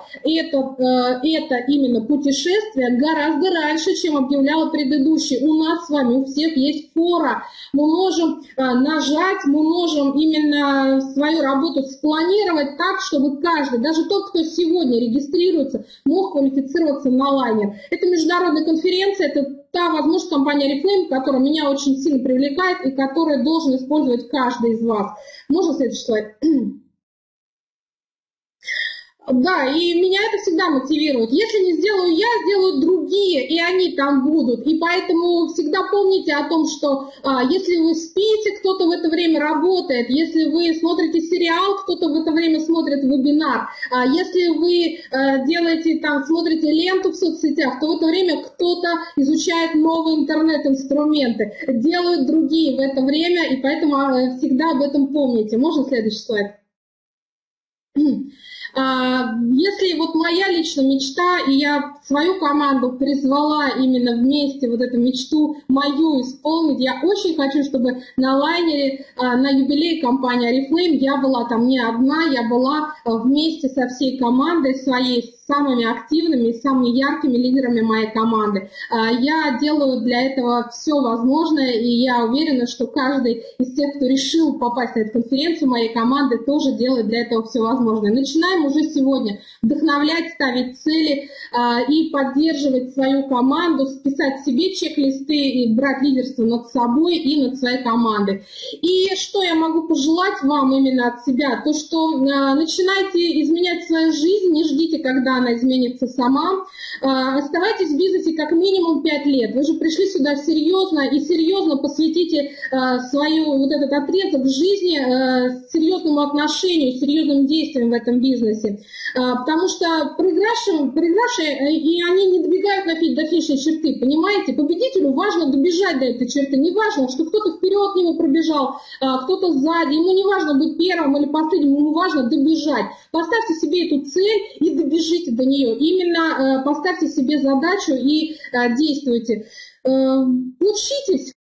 это именно путешествие гораздо раньше, чем объявляла предыдущий. У нас с вами у всех есть фора. Мы можем нажать, мы можем именно свою работу спланировать так, чтобы каждый, даже тот, кто сегодня регистрируется, мог квалифицироваться на лайнер. Это международная конференция, это та возможность компании Oriflame, которая меня очень сильно привлекает и которую должен использовать каждый из вас. Можно следующий слайд? Да, и меня это всегда мотивирует. Если не сделаю я, сделают другие, и они там будут. И поэтому всегда помните о том, что если вы спите, кто-то в это время работает. Если вы смотрите сериал, кто-то в это время смотрит вебинар. Если вы смотрите ленту в соцсетях, то в это время кто-то изучает новые интернет-инструменты. Делают другие в это время, и поэтому всегда об этом помните. Можно следующий слайд? Если вот моя личная мечта, и я свою команду призвала именно вместе вот эту мечту мою исполнить, я очень хочу, чтобы на лайнере, на юбилее компании Oriflame я была там не одна, я была вместе со всей командой своей, с самыми активными и самыми яркими лидерами моей команды. Я делаю для этого все возможное, и я уверена, что каждый из тех, кто решил попасть на эту конференцию моей команды, тоже делает для этого все возможное. Начинаем уже сегодня вдохновлять, ставить цели и и поддерживать свою команду, писать себе чек-листы и брать лидерство над собой и над своей командой. И что я могу пожелать вам именно от себя? То, что начинайте изменять свою жизнь, не ждите, когда она изменится сама. Оставайтесь в бизнесе как минимум 5 лет. Вы же пришли сюда серьезно и серьезно посвятите свою вот этот отрезок жизни серьезному отношению, серьезным действиям в этом бизнесе. Потому что проигравшие, и они не добегают до финишной черты, понимаете? Победителю важно добежать до этой черты. Не важно, что кто-то вперед него пробежал, кто-то сзади. Ему не важно быть первым или последним, ему важно добежать. Поставьте себе эту цель и добежите до нее. Именно поставьте себе задачу и действуйте. Учитесь,